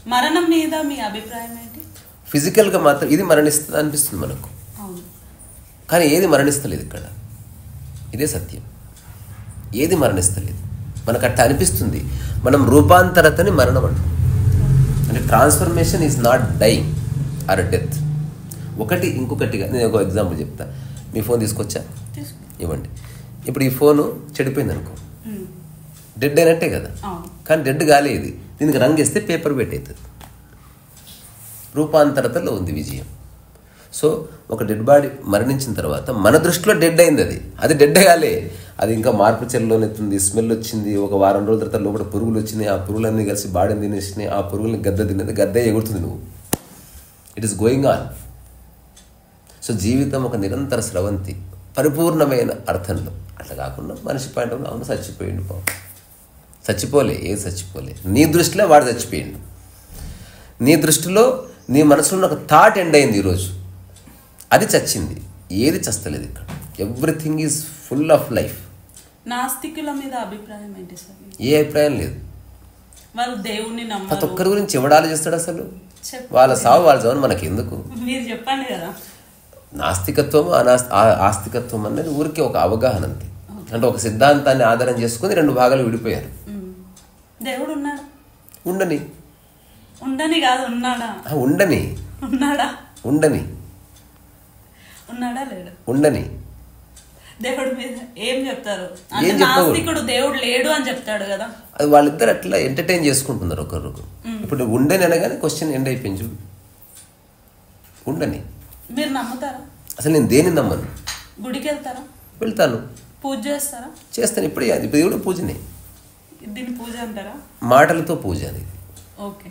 A: మరణం మీద మీ అభిప్రాయం ఏంటి?
B: ఫిజికల్గా మాత్రం ఇది మరణిస్తుంది అనిపిస్తుంది మనకు, కానీ ఏది మరణిస్తలేదు ఇక్కడ. ఇదే సత్యం, ఏది మరణిస్తలేదు. మనకు అట్లా అనిపిస్తుంది. మనం రూపాంతరతని మరణం అంటాం. అంటే transformation is not dying or death. ఒకటి ఇంకొకటిగా నేను ఒక ఎగ్జాంపుల్ చెప్తా. మీ ఫోన్ తీసుకొచ్చా, ఇవ్వండి. ఇప్పుడు ఈ ఫోను చెడిపోయింది అనుకో, డెడ్ అయినట్టే కదా. కానీ డెడ్ కాలే, ఇది దీనికి రంగు వేస్తే పేపర్ పెట్టేస్తుంది. రూపాంతరతలో ఉంది విజయం. సో ఒక డెడ్ బాడీ మరణించిన తర్వాత మన దృష్టిలో డెడ్ అయింది, అది అది డెడ్ కాలే. అది ఇంకా మార్పు చెల్లోనెత్తుంది, స్మెల్ వచ్చింది, ఒక వారం రోజుల తర్వాత లోపల పురుగులు వచ్చినాయి, ఆ పురుగులన్నీ కలిసి బాడీని తినేసినాయి, ఆ పురుగులని గద్ద తిన్నది, గద్ద ఎగురుతుంది నువ్వు. It is going on. So జీవితం ఒక నిరంతర స్రవంతి, పరిపూర్ణమైన అర్థంలో. అట్లా కాకుండా మనిషి పాయింట్ అవును చచ్చిపోయిండు, పాపం చచ్చిపోలే, ఏది చచ్చిపోలే. నీ దృష్టిలో వాడు చచ్చిపోయిండు, నీ దృష్టిలో నీ మనసులో ఒక థాట్ ఎండ్ అయింది ఈరోజు, అది చచ్చింది. ఏది చస్తలేదు ఇక్కడ. Everything is full of life.
A: నాస్తికుల మీద అభిప్రాయం ఏంటి సార్?
B: ఏ అభిప్రాయం లేదు.
A: వాళ్ళు దేవుణ్ణి నమ్మరు.
B: ప్రతి ఒక్కరి గురించి ఎవడాలు చేస్తాడు అసలు. వాళ్ళ సావు వాళ్ళ సావు మనకి ఎందుకు?
A: మీరు చెప్పండి కదా.
B: నాస్తికత్వం అనాస్తి ఆస్తికత్వం అనేది ఊరికే ఒక అవగాహన అంతే. అంటే ఒక సిద్ధాంతాన్ని ఆధారం చేసుకుని రెండు భాగాలు విడిపోయారు.
A: దేవుడు ఉన్నాడు,
B: ఉండని
A: ఉండని కాదు ఉన్నాడా,
B: ఉండని
A: ఉన్నాడా,
B: ఉండని
A: ఉన్నాడా లేడు,
B: ఉండని.
A: దేవుడి మీద ఏం చెప్తారు? నాస్తికుడు దేవుడు లేడు అని చెప్తాడు కదా.
B: అది వాళ్ళిద్దరు అట్లా ఎంటర్టైన్ చేసుకుంటున్నారు ఒకరు. ఇప్పుడు ఉండని అనగానే క్వశ్చన్ ఎండ్ అయిపోయింది చూడు. ఉండని
A: మీరు నమ్ముతారా?
B: అసలు నేను దేని నమ్మను.
A: గుడికి వెళ్తారా?
B: వెళ్తాను.
A: పూజ చేస్తారా?
B: చేస్తాను. ఇప్పుడు ఇప్పుడు దేవుడు పూజనే.
A: దీన్ని పూజ అంటారా?
B: మాటలతో పూజ అనేది.
A: ఓకే.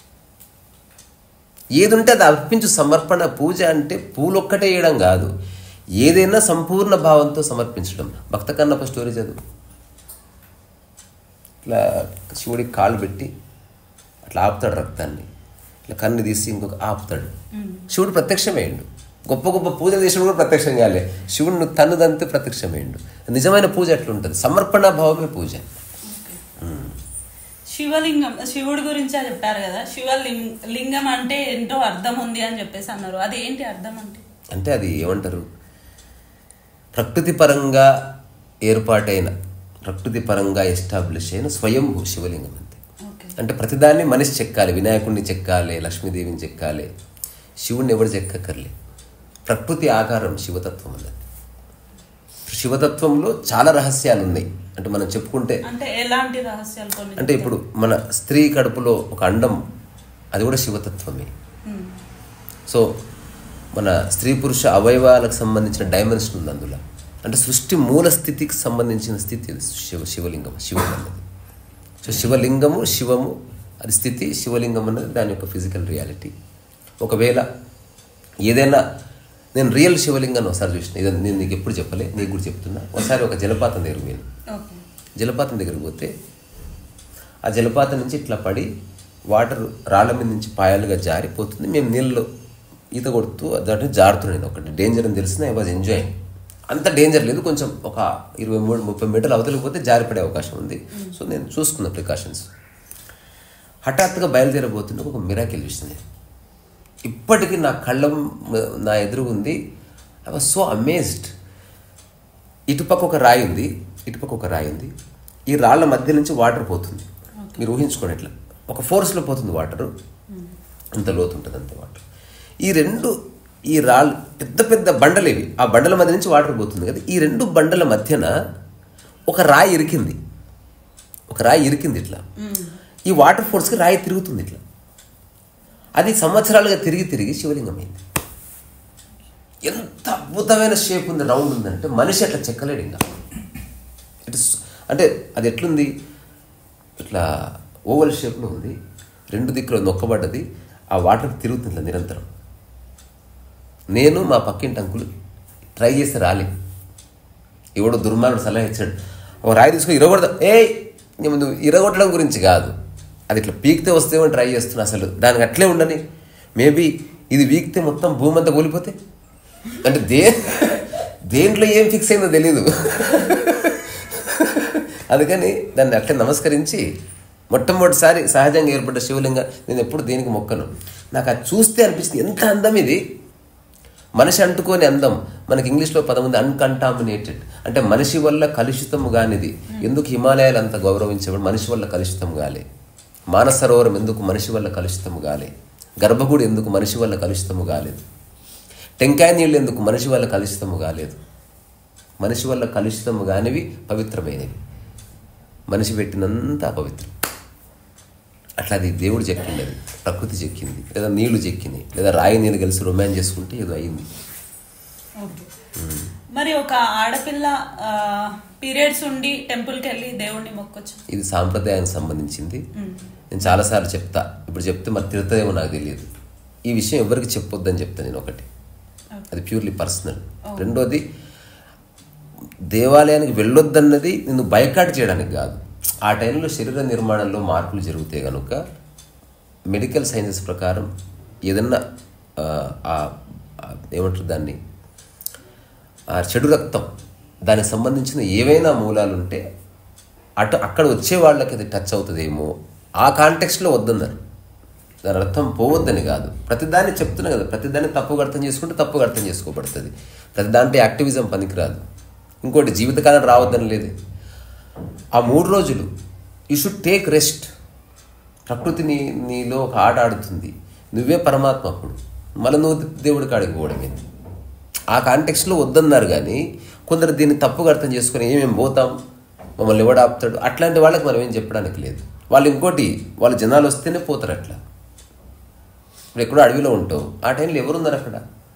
B: ఏది ఉంటే అది అర్పించు సమర్పణ. పూజ అంటే పూలు ఒక్కటే వేయడం కాదు, ఏదైనా సంపూర్ణ భావంతో సమర్పించడం. భక్త కన్నప్ప స్టోరీ చదువు. ఇట్లా శివుడికి కాలు పెట్టి అట్లా ఆపుతాడు రక్తాన్ని, ఇట్లా కన్ను తీసి ఇంకొక ఆపుతాడు. శివుడు ప్రత్యక్షమయ్యిండు. గొప్ప గొప్ప పూజలు చేసిన కూడా ప్రత్యక్షం కాలే, శివుడు తన్నుదంతే ప్రత్యక్షమయ్యిండు. నిజమైన పూజ అట్లా ఉంటుంది. సమర్పణ భావమే పూజ.
A: శివలింగం, శివుడి గురించి చెప్పారు కదా. శివలింగ లింగం అంటే ఏంటో అర్థం ఉంది అని చెప్పేసి అన్నారు. అది ఏంటి అర్థం అంటే? అంటే
B: అది ఏమంటారు, ప్రకృతి పరంగా ఏర్పాటైన, ప్రకృతి పరంగా ఎస్టాబ్లిష్ అయిన స్వయంభూ శివలింగం అంతే. అంటే ప్రతిదాన్ని మనిషి చెక్కాలి. వినాయకుడిని చెక్కాలి, లక్ష్మీదేవిని చెక్కాలి, శివుడిని ఎవరు చెక్కక్కర్లే. ప్రకృతి ఆకారం శివతత్వం అన్నది. శివతత్వంలో చాలా రహస్యాలు ఉన్నాయి. అంటే మనం చెప్పుకుంటే
A: అంటే ఎలాంటి రహస్యాలు?
B: అంటే ఇప్పుడు మన స్త్రీ కడుపులో ఒక అండం, అది కూడా శివతత్వమే. సో మన స్త్రీ పురుష అవయవాలకు సంబంధించిన డైమెన్షన్ ఉంది అందులో. అంటే సృష్టి మూల స్థితికి సంబంధించిన స్థితి శివ శివలింగం శివం అన్నది. సో శివలింగము శివము అది స్థితి, శివలింగం అన్నది దాని యొక్క ఫిజికల్ రియాలిటీ. ఒకవేళ ఏదైనా నేను రియల్ శివలింగాన్ని ఒకసారి చూసిన, ఇది నేను నీకు ఎప్పుడు చెప్పలే, నీకు కూడా చెప్తున్నా. ఒకసారి ఒక జలపాతం దగ్గర పోయాను. జలపాతం దగ్గరికి పోతే ఆ జలపాతం నుంచి ఇట్లా పడి వాటర్ రాళ్ళ మీద నుంచి పాయాలుగా జారిపోతుంది. మేము నీళ్ళలో ఈత కొడుతూ దాంట్లో జారుతున్నాను. ఒకటి డేంజర్ అని తెలిసిన ఐ వాజ్ ఎంజాయింగ్. అంత డేంజర్ లేదు, కొంచెం ఒక ఇరవై మూడు ముప్పై మీటర్లు అవతలికి పోతే జారిపడే అవకాశం ఉంది. సో నేను చూసుకున్న ప్రికాషన్స్. హఠాత్తుగా బయలుదేరబోతుంటే ఒక మిరాకిల్ చూసింది. ఇప్పటికీ నా కళ్ళ నా ఎదురు ఉంది. I was so amazed. ఇటుపక్క ఒక రాయి ఉంది, ఇటుపక్క ఒక రాయి ఉంది. ఈ రాళ్ళ మధ్య నుంచి వాటర్ పోతుంది. మీరు ఊహించుకోండి, ఇట్లా ఒక ఫోర్స్లో పోతుంది వాటరు. అంత లోతు ఉంటుంది అంతే వాటర్. ఈ రెండు ఈ రాళ్ళు పెద్ద పెద్ద బండలు ఇవి. ఆ బండల మధ్య నుంచి వాటర్ పోతుంది కదా. ఈ రెండు బండల మధ్యన ఒక రాయి ఇరికింది. ఒక రాయి ఇరికింది ఇట్లా. ఈ వాటర్ ఫోర్స్కి రాయి తిరుగుతుంది ఇట్లా. అది సంవత్సరాలుగా తిరిగి తిరిగి శివలింగం అయింది. ఎంత అద్భుతమైన షేప్ ఉంది, రౌండ్ ఉందంటే మనిషి అట్లా చెక్కలేడు ఇంకా. ఇట్ ఇస్ అంటే అది ఎట్లుంది, ఇట్లా ఓవల్ షేప్లో ఉంది, రెండు దిక్కులో నొక్కబడ్డది. ఆ వాటర్ తిరుగుతుంది ఇట్లా నిరంతరం. నేను మా పక్కింటి అంకులు ట్రై చేస్తే రాలే. ఎవడో దుర్మార్గుడు సలహా ఇచ్చాడు, ఒక రాయి తీసుకొని ఇరగొడదా. ఏ ముందు ఇరగొట్టడం గురించి కాదు, అది ఇట్లా పీకితే వస్తేమో ట్రై చేస్తున్నా. అసలు దానికి అట్లే ఉండని. మేబీ ఇది వీక్తే మొత్తం భూమి అంతా కూలిపోతే, అంటే దే దేంట్లో ఏం ఫిక్స్ అయిందో తెలీదు. అందుకని దాన్ని అట్లే నమస్కరించి మొట్టమొదటిసారి సహజంగా ఏర్పడ్డ శివలింగం నేను ఎప్పుడు దేనికి మొక్కను. నాకు అది చూస్తే అనిపిస్తుంది ఎంత అందం ఇది, మనిషి అంటుకోని అందం. మనకి ఇంగ్లీష్లో పదం ఉంది అన్కంటామినేటెడ్, అంటే మనిషి వల్ల కలుషితము కానిది. ఎందుకు హిమాలయాలు అంత గౌరవించేవాడు? మనిషి వల్ల కలుషితం కాలే. మానసరోవరం ఎందుకు మనిషి వల్ల కలుషితము కాలే. గర్భగుడి ఎందుకు మనిషి వల్ల కలుషితము కాలేదు. టెంకాయ నీళ్ళు ఎందుకు మనిషి వల్ల కలుషితము కాలేదు. మనిషి వల్ల కలుషితము కానివి పవిత్రమైనవి, మనిషి పెట్టినంత అపవిత్రం. అట్లా అది దేవుడు చెక్కింది, అది ప్రకృతి చెక్కింది, లేదా నీళ్లు చెక్కినాయి, లేదా రాయి నీళ్ళు కలిసి రొమాన్స్ చేసుకుంటే ఏదో అయింది.
A: మరి ఒక ఆడపిల్ల పీరియడ్స్ ఉండి టెంపుల్కి వెళ్ళి దేవుడిని మొక్కొచ్చు? ఇది
B: సాంప్రదాయానికి సంబంధించింది. నేను చాలాసార్లు చెప్తా, ఇప్పుడు చెప్తే మరి తిరుతదేమో నాకు తెలియదు. ఈ విషయం ఎవరికి చెప్పొద్దని చెప్తాను నేను. ఒకటి, అది ప్యూర్లీ పర్సనల్. రెండోది, దేవాలయానికి వెళ్ళొద్దన్నది నిన్ను బైకాట్ చేయడానికి కాదు. ఆ టైంలో శరీర నిర్మాణంలో మార్పులు జరిగితే కనుక మెడికల్ సైన్సెస్ ప్రకారం ఏదన్నా ఏమంటారు దాన్ని, ఆ చెడు రక్తం, దానికి సంబంధించిన ఏవైనా మూలాలు ఉంటే అటు అక్కడ వచ్చే వాళ్ళకి అది టచ్ అవుతుందేమో, ఆ కాంటెక్స్ట్లో వద్దన్నారు. దాని అర్థం పోవద్దని కాదు. ప్రతిదాన్ని చెప్తున్నా కదా, ప్రతిదాన్ని తప్పుగా అర్థం చేసుకుంటే తప్పుగా అర్థం చేసుకోబడుతుంది. ప్రతి దాంట్లో యాక్టివిజం పనికిరాదు. ఇంకోటి, జీవితకాలం రావద్దని లేదు. ఆ మూడు రోజులు యూ షుడ్ టేక్ రెస్ట్. ప్రకృతి నీ నీలో ఒక ఆట ఆడుతుంది, నువ్వే పరమాత్మ. అప్పుడు మళ్ళీ నువ్వు దేవుడి కాడికి పోవడం ఏంటి? ఆ కాంటెక్స్లో వద్దన్నారు. కానీ కొందరు దీన్ని తప్పుగా అర్థం చేసుకొని ఏమేమి పోతాం, మమ్మల్ని ఎవడు ఆపుతాడు, అట్లాంటి వాళ్ళకి మనం ఏం చెప్పడానికి లేదు. వాళ్ళు ఇంకోటి, వాళ్ళ జనాలు వస్తేనే పోతారు. అట్లా ఇప్పుడు ఎక్కడో అడవిలో ఉంటావు, ఆ టైంలో ఎవరున్నారు అక్కడ?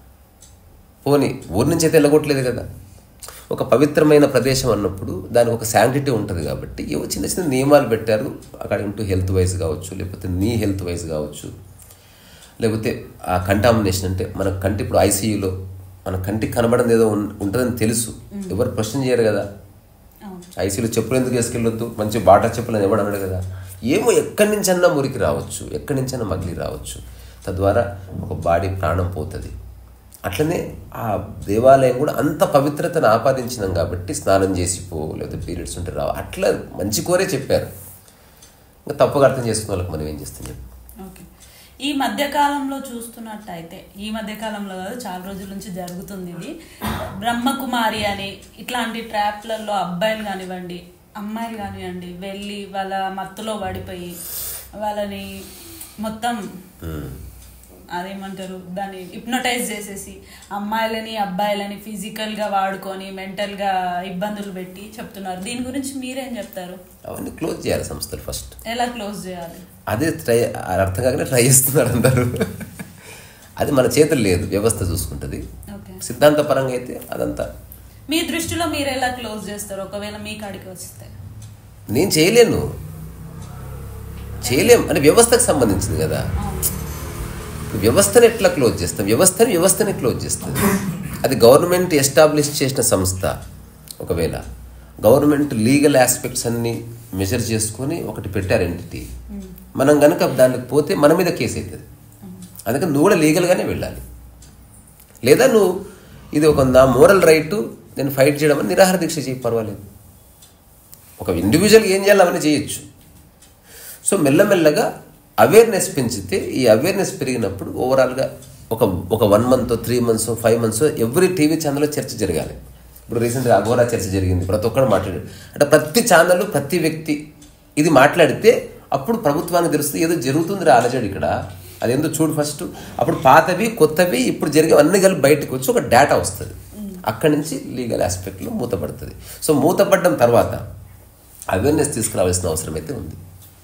B: పోనీ ఊరి నుంచి అయితే వెళ్ళగొట్టలేదు కదా. ఒక పవిత్రమైన ప్రదేశం అన్నప్పుడు దానికి ఒక శాంక్టిటీ ఉంటుంది. కాబట్టి ఏవో చిన్న చిన్న నియమాలు పెట్టారు అక్కడ. ఇంటూ హెల్త్ వైజ్ కావచ్చు, లేకపోతే నీ హెల్త్ వైజ్ కావచ్చు, లేకపోతే ఆ కంటామినేషన్. అంటే మన కంటి ఇప్పుడు ఐసీయూలో మన కంటికి కనబడింది ఏదో ఉంటుందని తెలుసు, ఎవరు ప్రశ్న చేయరు కదా. ఐసీయూలో చెప్పులు ఎందుకు వేసుకెళ్ళొద్దు, మంచి బాటా చెప్పులు అని ఎవడు అన్నాడు కదా. ఏమో ఎక్కడి నుంచన్నా మురికి రావచ్చు, ఎక్కడి నుంచైనా మగిలి రావచ్చు, తద్వారా ఒక బాడీ ప్రాణం పోతుంది. అట్లనే ఆ దేవాలయం కూడా అంత పవిత్రతను ఆపాదించినాం కాబట్టి స్నానం చేసిపో, లేకపోతే పీరియడ్స్ ఉంటే రావు, అట్లా మంచి కోరే చెప్పారు. ఇంకా తప్పుగా అర్థం చేసుకున్న వాళ్ళకి మనం ఏం చేస్తాం చెప్పు.
A: ఓకే, ఈ మధ్యకాలంలో చూస్తున్నట్టయితే, ఈ మధ్యకాలంలో కాదు చాలా రోజుల నుంచి జరుగుతుంది ఇది, బ్రహ్మకుమారి అని ఇట్లాంటి ట్రాప్లలో అబ్బాయిలు కానివ్వండి అమ్మాయిలు కానివ్వండి వెళ్ళి వాళ్ళ మత్తులో పడిపోయి వాళ్ళని మొత్తం అదేమంటారు దాన్ని హిప్నోటైజ్ చేసేసి అమ్మాయిలని అబ్బాయిలని ఫిజికల్గా వాడుకొని మెంటల్గా ఇబ్బందులు పెట్టి చెప్తున్నారు. దీని గురించి మీరేం చెప్తారు?
B: అవన్నీ క్లోజ్ చేయాలి సంస్థలు ఫస్ట్.
A: ఎలా క్లోజ్ చేయాలి?
B: అదే ట్రై అర్థం కాకనే ట్రై చేస్తున్నారు అందరూ. అది మన చేతులు లేదు, వ్యవస్థ చూసుకుంటుంది. సిద్ధాంతపరంగా అయితే అదంతా
A: మీ దృష్టిలో మీరు ఎలా క్లోజ్ చేస్తారు? ఒకవేళ మీ కాడికి వస్తే
B: నేను చేయలేను, చేయలేం అంటే వ్యవస్థకు సంబంధించింది కదా. వ్యవస్థను ఎట్లా క్లోజ్ చేస్తాం? వ్యవస్థని వ్యవస్థని క్లోజ్ చేస్తుంది. అది గవర్నమెంట్ ఎస్టాబ్లిష్ చేసిన సంస్థ. ఒకవేళ గవర్నమెంట్ లీగల్ ఆస్పెక్ట్స్ అన్ని మెజర్ చేసుకొని ఒకటి పెట్టారు ఎంటిటీ, మనం కనుక దానికి పోతే మన మీద కేసు అవుతుంది. అందుకని నువ్వు కూడా లీగల్గానే వెళ్ళాలి. లేదా నువ్వు ఇది ఒక నా మోరల్ రైటు, నేను ఫైట్ చేయడం అని నిరాహార దీక్ష చేయి, పర్వాలేదు. ఒక ఇండివిజువల్ ఏం చేయాలి అవన్నీ చేయొచ్చు. సో మెల్లమెల్లగా అవేర్నెస్ పెంచితే, ఈ అవేర్నెస్ పెరిగినప్పుడు ఓవరాల్గా ఒక ఒక one month three months five months every TV ఛానల్లో చర్చ జరగాలి. ఇప్పుడు రీసెంట్గా అఘోరా చర్చ జరిగింది, ప్రతి ఒక్కరు మాట్లాడారు. అంటే ప్రతి ఛానల్ ప్రతి వ్యక్తి ఇది మాట్లాడితే అప్పుడు ప్రభుత్వానికి తెలుస్తుంది ఏదో జరుగుతుంది రా అలజడి ఇక్కడ, అదేందో చూడు ఫస్ట్. అప్పుడు పాతవి కొత్తవి ఇప్పుడు జరిగే అన్ని కలిపి బయటకు వచ్చి ఒక డేటా వస్తుంది. అక్కడి నుంచి లీగల్ ఆస్పెక్ట్లో మూతపడుతుంది. సో మూతపడడం తర్వాత అవేర్నెస్ తీసుకురావాల్సిన అవసరం అయితే ఉంది.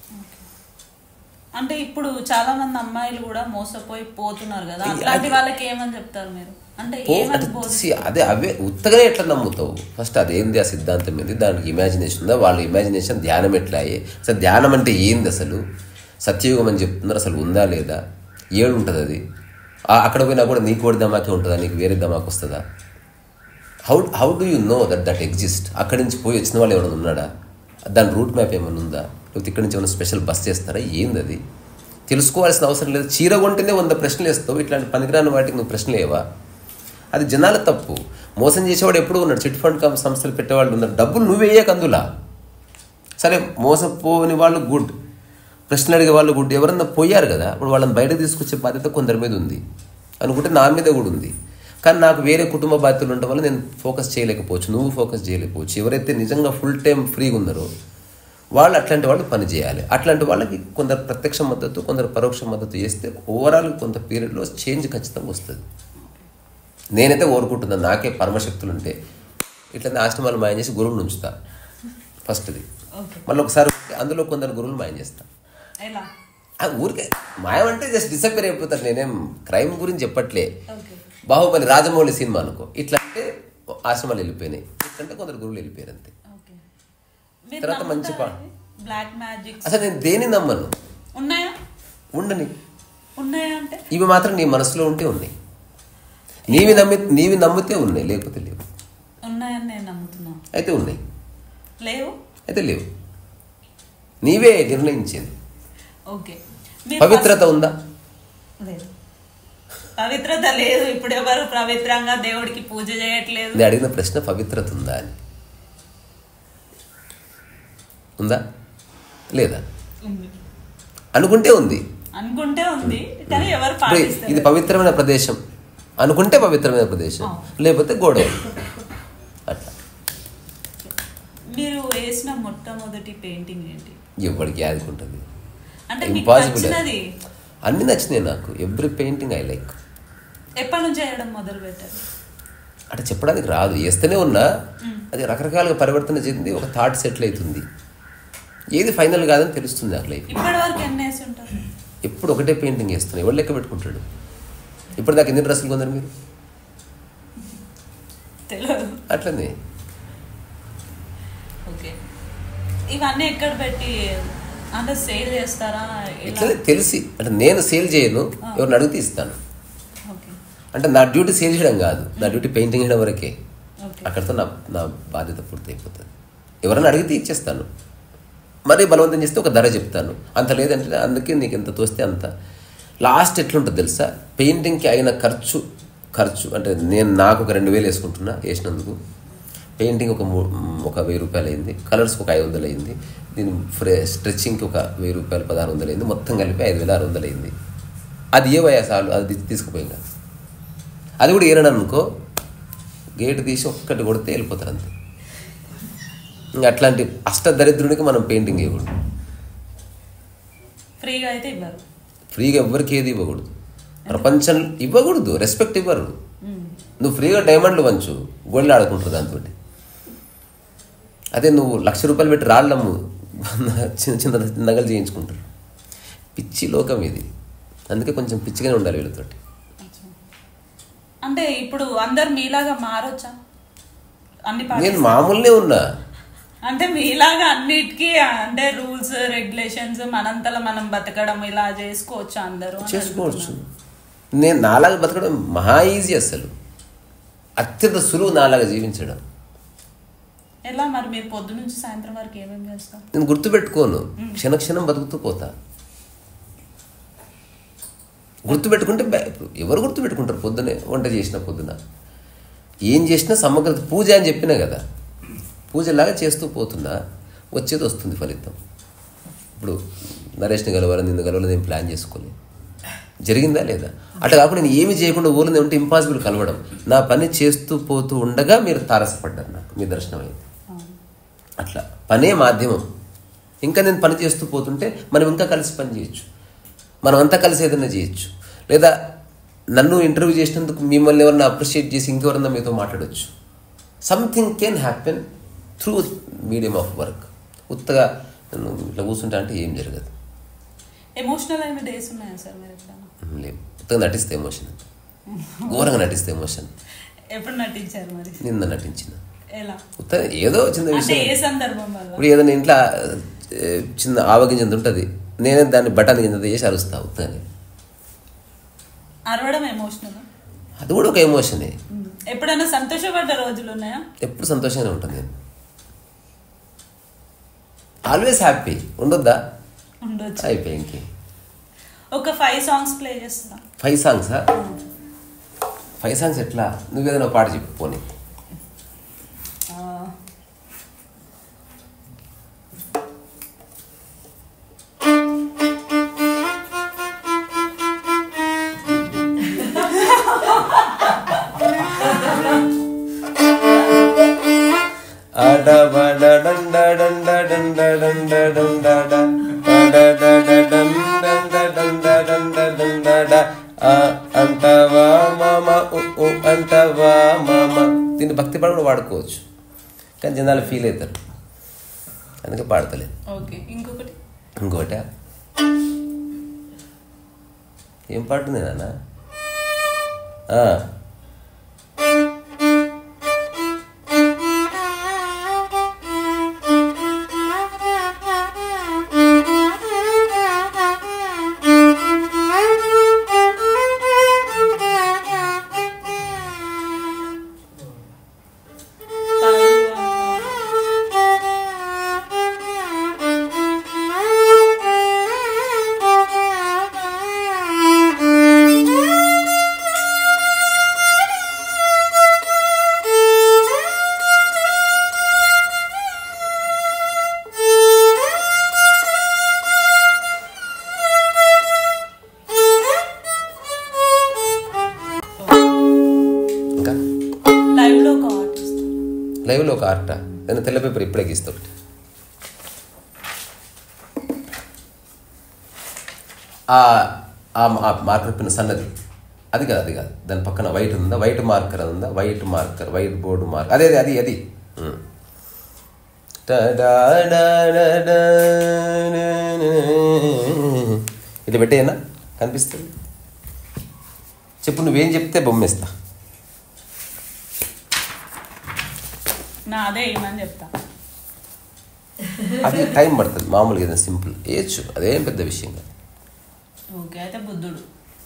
A: అంటే ఇప్పుడు చాలా మంది అమ్మాయిలు కూడా మోసపోయి పోతున్నారు కదా, అలాంటి వాళ్ళకి ఏమని చెప్తారు మీరు? అంటే
B: అదే అవే ఉత్తగానే ఎట్లా నమ్ముతావు? ఫస్ట్ అదేంది, ఆ సిద్ధాంతం ఏంది, దానికి ఇమాజినేషన్ ఉందా, వాళ్ళ ఇమాజినేషన్ ధ్యానం ఎట్లా అయ్యే, అసలు ధ్యానం అంటే ఏంది, అసలు సత్యయుగం అని చెప్తున్నారు, అసలు ఉందా లేదా, ఏడు ఉంటుంది అది, అక్కడ పోయినా కూడా నీకు ఒకటి దమాకే ఉంటుందా, నీకు వేరే దమాకు వస్తుందా? How how do you know that that exist? అక్కడి నుంచి పోయి వచ్చిన వాళ్ళు ఎవరైనా ఉన్నాడా? దాని రూట్ మ్యాప్ ఏమైనా ఉందా? లేకపోతే ఇక్కడి నుంచి ఏమైనా స్పెషల్ బస్ చేస్తారా? ఏంది అది తెలుసుకోవాల్సిన అవసరం లేదు. చీర కొంటేనే వంద ప్రశ్నలు వేస్తావు, ఇట్లాంటి పనికిరాని వాటికి నువ్వు ప్రశ్నలు వేవా? అది జనాల తప్పు. మోసం చేసేవాడు ఎప్పుడు ఉన్నాడు, చిట్ ఫండ్ సంస్థలు పెట్టేవాళ్ళు ఉన్నారు, డబ్బులు నువ్వు వేయక అందులా. సరే మోసపోని వాళ్ళు గుడ్, ప్రశ్న అడిగే వాళ్ళు కూడా ఎవరన్నా పోయారు కదా, ఇప్పుడు వాళ్ళని బయటకు తీసుకొచ్చే బాధ్యత కొందరి మీద ఉంది అనుకుంటే నా మీద కూడా ఉంది. కానీ నాకు వేరే కుటుంబ బాధ్యతలు ఉండడం వల్ల నేను ఫోకస్ చేయలేకపోవచ్చు, నువ్వు ఫోకస్ చేయలేకపోవచ్చు. ఎవరైతే నిజంగా ఫుల్ టైం ఫ్రీగా ఉన్నారో వాళ్ళు అట్లాంటి వాళ్ళు పని చేయాలి. అట్లాంటి వాళ్ళకి కొందరు ప్రత్యక్ష మద్దతు, కొందరు పరోక్ష మద్దతు చేస్తే ఓవరాల్ కొంత పీరియడ్లో చేంజ్ ఖచ్చితంగా వస్తుంది. నేనైతే కోరుకుంటున్నాను, నాకే పరమశక్తులు ఉంటే ఇట్లా ఆశ్రమాలు మాయం చేసి గురువుని ఉంచుతా ఫస్ట్ది. మళ్ళీ ఒకసారి అందులో కొందరు గురువులు మాయం చేస్తా. ఊరికే మాయం అంటే జస్ట్ డిసప్పేర్ అయిపోతారు. నేనేం క్రైమ్ గురించి చెప్పట్లే. బాహుబలి రాజమౌళి సినిమా అనుకో, ఇట్లా అంటే ఆశ్రమాలు వెళ్ళిపోయినాయి, ఇట్లంటే కొందరు గురువులు వెళ్ళిపోయారు అంతే. తర్వాత మంచి పా
A: బ్లాక్ మ్యాజిక్
B: అసలు నేను దేని నమ్మను.
A: ఉన్నాయా?
B: ఉండని
A: ఉన్నాయా అంటే
B: ఇవి మాత్రం నీ మనసులో ఉంటే ఉన్నాయి. నీవి నమ్మి నీవి నమ్మితే ఉన్నాయి, లేకపోతే లేవు.
A: ఉన్నాయని నేను నమ్ముతున్నా.
B: అయితే ఉన్నాయి,
A: లేవు
B: అయితే లేవు. నీవే నిర్ణయించింది.
A: ఓకే.
B: పవిత్రత ఉందా?
A: లేదు. పవిత్రత లేదు. ఇప్పుడు ఎవరు పవిత్రంగా దేవుడికి పూజ చేయట్లేదు.
B: నేను అడిగిన ప్రశ్న పవిత్రత ఉందా అని. ఉందా లేదా? అనుకుంటే ఉంది,
A: అనుకుంటే ఉంది, కానీ ఎవరు పాటిస్తారు?
B: ఇది పవిత్రమైన ప్రదేశం అనుకుంటే పవిత్రమైన ప్రదేశం, లేకపోతే గొడవ. అట్లా.
A: మీరు వేసిన మొట్టమొదటి పెయింటింగ్ ఏంటి?
B: ఎవరికి యాదుకుంటుంది?
A: అంటే
B: ఇంపాసిబుల్. అన్ని నచ్చినాయి నాకు. Every painting I like.
A: ఎప్పటి నుంచి వేయడం మొదలు పెట్టారు?
B: అంటే చెప్పడానికి రాదు, వేస్తూనే ఉన్నా. అది రకరకాలుగా పరివర్తన చెంది ఒక థాట్ సెటిల్ అవుతుంది. ఏది ఫైనల్ కాదని తెలుస్తుంది నాకు లైఫ్.
A: ఇప్పటి వరకు ఎన్ని వేసి ఉంటారు?
B: ఎప్పుడు ఒకటే పెయింటింగ్ వేస్తున్నాయి. ఎవరు లెక్క పెట్టుకుంటాడు? ఇప్పుడు దాకా ఎన్ని డ్రెస్సులు కొందరు మీరు?
A: తెలియదు.
B: అట్లనే.
A: ఓకే. ఇవన్నీ ఎక్కడ పెట్టి అంటే సేల్ చేస్తారా?
B: ఇట్లనే తెలిసి అంటే నేను సేల్ చేయను, ఎవరిని అడిగితే ఇస్తాను. అంటే నా డ్యూటీ సేల్ చేయడం కాదు, నా డ్యూటీ పెయింటింగ్ చేయడం వరకే. అక్కడితో నా నా బాధ్యత పూర్తి అయిపోతుంది. ఎవరైనా అడిగితే ఇచ్చేస్తాను. మరీ బలవంతం చేస్తే ఒక ధర చెప్తాను, అంత లేదంటే అందుకే నీకు ఎంత తోస్తే అంత. లాస్ట్ ఎట్లుంటుంది తెలుసా? పెయింటింగ్కి అయిన ఖర్చు ఖర్చు అంటే నేను నాకు ఒక రెండు వేలు వేసుకుంటున్నా వేసినందుకు. పెయింటింగ్ ఒక మూ ఒక వెయ్యి రూపాయలు అయింది, కలర్స్కి ఒక ఐదు వందలు అయింది, దీని ఫ్రే స్ట్రెచ్చింగ్కి ఒక వెయ్యి రూపాయలు పదహారు వందలు అయింది, మొత్తం కలిపి ఐదు వేల ఆరు వందలు అయింది. అది ఏ వయసాలు అది తీసుకుపోయింది. అది కూడా ఏనని అనుకో, గేటు తీసి ఒక్కటి కొడితే వెళ్ళిపోతారు అంతే. ఇంకా అట్లాంటి అష్టదరిద్రునికి మనం పెయింటింగ్ ఇవ్వకూడదు.
A: ఫ్రీగా అయితే ఇవ్వరు.
B: ఫ్రీగా ఎవ్వరికి ఏది ఇవ్వకూడదు, ప్రపంచం ఇవ్వకూడదు, రెస్పెక్ట్ ఇవ్వరు. నువ్వు ఫ్రీగా డైమండ్లు వంచు, గోల్డ్ ఆడుకుంటారు దాంతో. అదే నువ్వు లక్ష రూపాయలు పెట్టి రాళ్ళము చిన్న చిన్న నగలు చేయించుకుంటారు. పిచ్చి లోకం ఇది. అందుకే కొంచెం పిచ్చిగానే ఉండాలి వీళ్ళతోటి.
A: అంటే ఇప్పుడు అందరు మీలాగా మారొచ్చా? అన్ని
B: నేను మామూలునే ఉన్నా.
A: అంటే మీలాగా అన్నిటికీ అంటే రూల్స్ రెగ్యులేషన్స్ మనంతలో మనం బతకడం ఇలా చేసుకోవచ్చు? అందరూ
B: చేసుకోవచ్చు. నేను నాలాగా బతకడం మహా ఈజీ, అసలు అత్యంత సులువు నాలాగా జీవించడం.
A: ఎలా మరి? మీరు పొద్దు నుంచి సాయంత్రం వరకు ఏమేమి చేస్తారు?
B: నేను గుర్తుపెట్టుకోను, క్షణక్షణం బతుకుతూ పోతా. గుర్తుపెట్టుకుంటే ఎవరు గుర్తుపెట్టుకుంటారు? పొద్దునే వంట చేసిన పొద్దున ఏం చేసినా సమగ్రత పూజ అని చెప్పినా కదా, పూజలాగా చేస్తూ పోతున్నా, వచ్చేది వస్తుంది ఫలితం. ఇప్పుడు నరేష్ని కలవాలని నిన్ను కలవాలని నేను ప్లాన్ చేసుకోలేదు, జరిగిందా లేదా? అట్లా కాకుండా నేను ఏమి చేయకుండా ఊరిని ఉంటే ఇంపాసిబుల్ కలవడం. నా పని చేస్తూ పోతూ ఉండగా మీరు తారసపడ్డారు, నాకు మీ దర్శనం అయింది. అట్లా పనే మాధ్యమం. ఇంకా నేను పని చేస్తూ పోతుంటే మనం ఇంకా కలిసి పని చేయొచ్చు, మనం అంతా కలిసి ఏదైనా చేయొచ్చు. లేదా నన్ను ఇంటర్వ్యూ చేసినందుకు మిమ్మల్ని ఎవరన్నా అప్రిషియేట్ చేసి ఇంకెవరన్నా మీతో మాట్లాడవచ్చు. Something can happen through medium of work. ఉత్తగా నన్ను ఇట్లా కూర్చుంటా అంటే ఏం జరగదు.
A: ఎమోషనల్ అయిన డేస్ ఉన్నాయా సార్ మీరు?
B: లేదు, ఉత్తగా నటిస్తే ఎమోషన్, ఘోరంగా నటిస్తే ఎమోషన్.
A: ఎప్పుడు నటించారు మరి?
B: నిన్న నటించిన.
A: ఎలా?
B: ఉత్తగా ఏదో చిన్న విషయం.
A: ఏ సందర్భం వల్ల?
B: ఇప్పుడు ఏదైనా ఇంట్లో చిన్న ఆవగింజంత ఉంటుంది, నేనే దాన్ని బఠానీ గింజంత చేసి అరుస్తా ఉత్తగానే.
A: అరవడం ఎమోషనల్?
B: అది కూడా ఒక ఎమోషనే.
A: ఎప్పుడైనా సంతోషపడ్డ రోజులు ఉన్నాయా?
B: ఎప్పుడు సంతోషంగానే ఉంటుంది నేను. Always happy. ఉండొద్దా?
A: ఉండొచ్చు.
B: అయిపోయి ఇంకే.
A: ఒక ఫైవ్ సాంగ్స్ ప్లే చేస్తా.
B: ఫైవ్ సాంగ్సా? ఫైవ్ సాంగ్స్ ఎట్లా? నువ్వేదైనా పాట చెప్పు పోనీ. అంటవా మామ అంటవా మామ. దీన్ని భక్తి పాట కూడా వాడుకోవచ్చు, కానీ జనాలు ఫీల్ అవుతారు, అందుకే పాడతలేదు.
A: ఇంకొకటి
B: ఇంకోట ఏం పాట ఉంది నాన్న? లైవ్లో ఒక ఆర్ట నేను తెల్ల పేపర్ ఇప్పుడే గీస్తా ఒకటి. మార్కర్ పిన్ సన్నది అది కాదు, అది కాదు, దాని పక్కన వైట్ ఉందా, వైట్ మార్కర్ ఉందా, white marker white board marker అదే అది అది ఇట్లా పెట్టేనా కనిపిస్తుంది? చెప్పు, నువ్వేం చెప్తే బొమ్మేస్తా.
A: అదే ఏమని చెప్తా,
B: అది టైం పడుతుంది, మామూలుగా ఏదైనా సింపుల్ వేయచ్చు, అదేం పెద్ద విషయం కాదు.
A: ఓకే, అయితే బుద్ధుడు.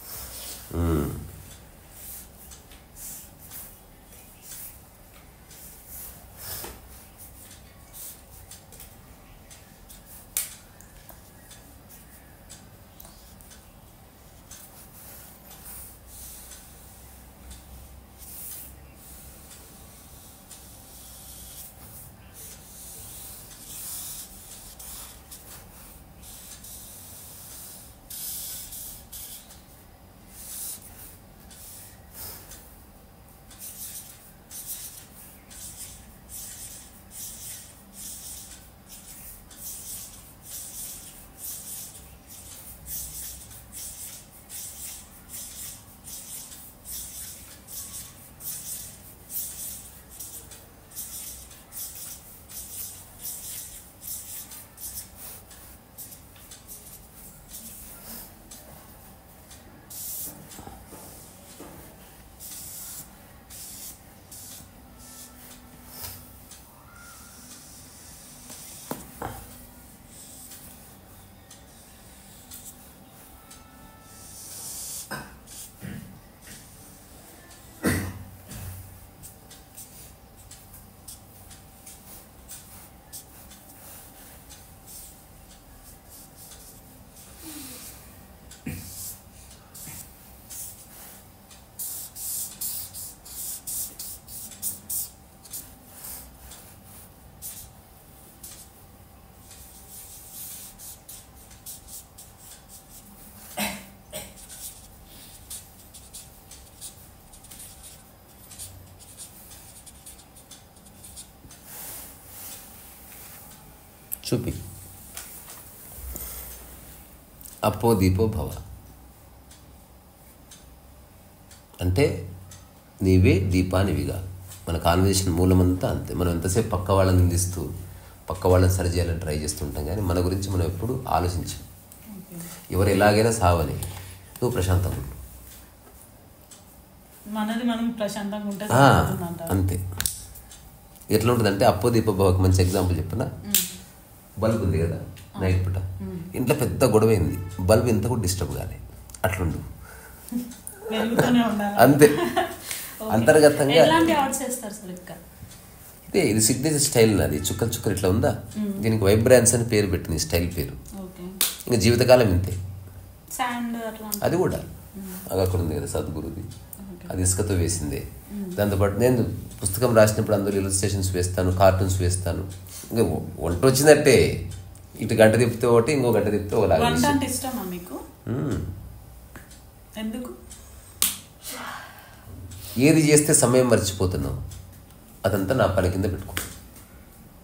B: చూపి. అప్పో దీపో భవ అంటే నీవే దీపానివిగా. మన కాన్వర్సేషన్ మూలమంతా అంతే. మనం ఎంతసేపు పక్క వాళ్ళని నిందిస్తూ పక్క వాళ్ళని సరి చేయాలని ట్రై చేస్తుంటాం, కానీ మన గురించి మనం ఎప్పుడు ఆలోచించాం. ఎవరు ఎలాగైనా సావని, నువ్వు ప్రశాంతంగా ఉండు,
A: మనది మనం ప్రశాంతంగా ఉంటే
B: అంతే. ఎట్లా ఉంటుందంటే అప్పో దీపో భవకి మంచి ఎగ్జాంపుల్ చెప్పిన, బల్బ్ ఉంది కదా నైట్ పూట, ఇంట్లో పెద్ద గొడవైంది, బల్బ్ ఇంత కూడా డిస్టర్బ్ కాలే, అట్లుండు అంతే. అంతర్గతంగా ఇదే ఇది సిగ్నేచర్ స్టైల్ నాది. చుక్కలు చుక్కలు ఇట్లా ఉందా, దీనికి వైబ్రాన్స్ అని పేరు పెట్టింది, స్టైల్ పేరు. ఇంకా జీవితకాలం ఇంతే. అది కూడా అక్కడ ఉంది కదా సద్గురుది, అది ఇసుకతో వేసిందే. దాంతోపాటు నేను పుస్తకం రాసినప్పుడు అందులో ఇలస్ట్రేషన్స్ వేస్తాను, కార్టూన్స్ వేస్తాను. ఇంకా వంట వచ్చినట్టే, ఇటు గంట తిప్పితే ఒకటి, ఇంకో గంట తిప్పితే ఒకలాగా. ఏది చేస్తే సమయం మర్చిపోతున్నావు అదంతా నా పని కింద పెట్టుకో.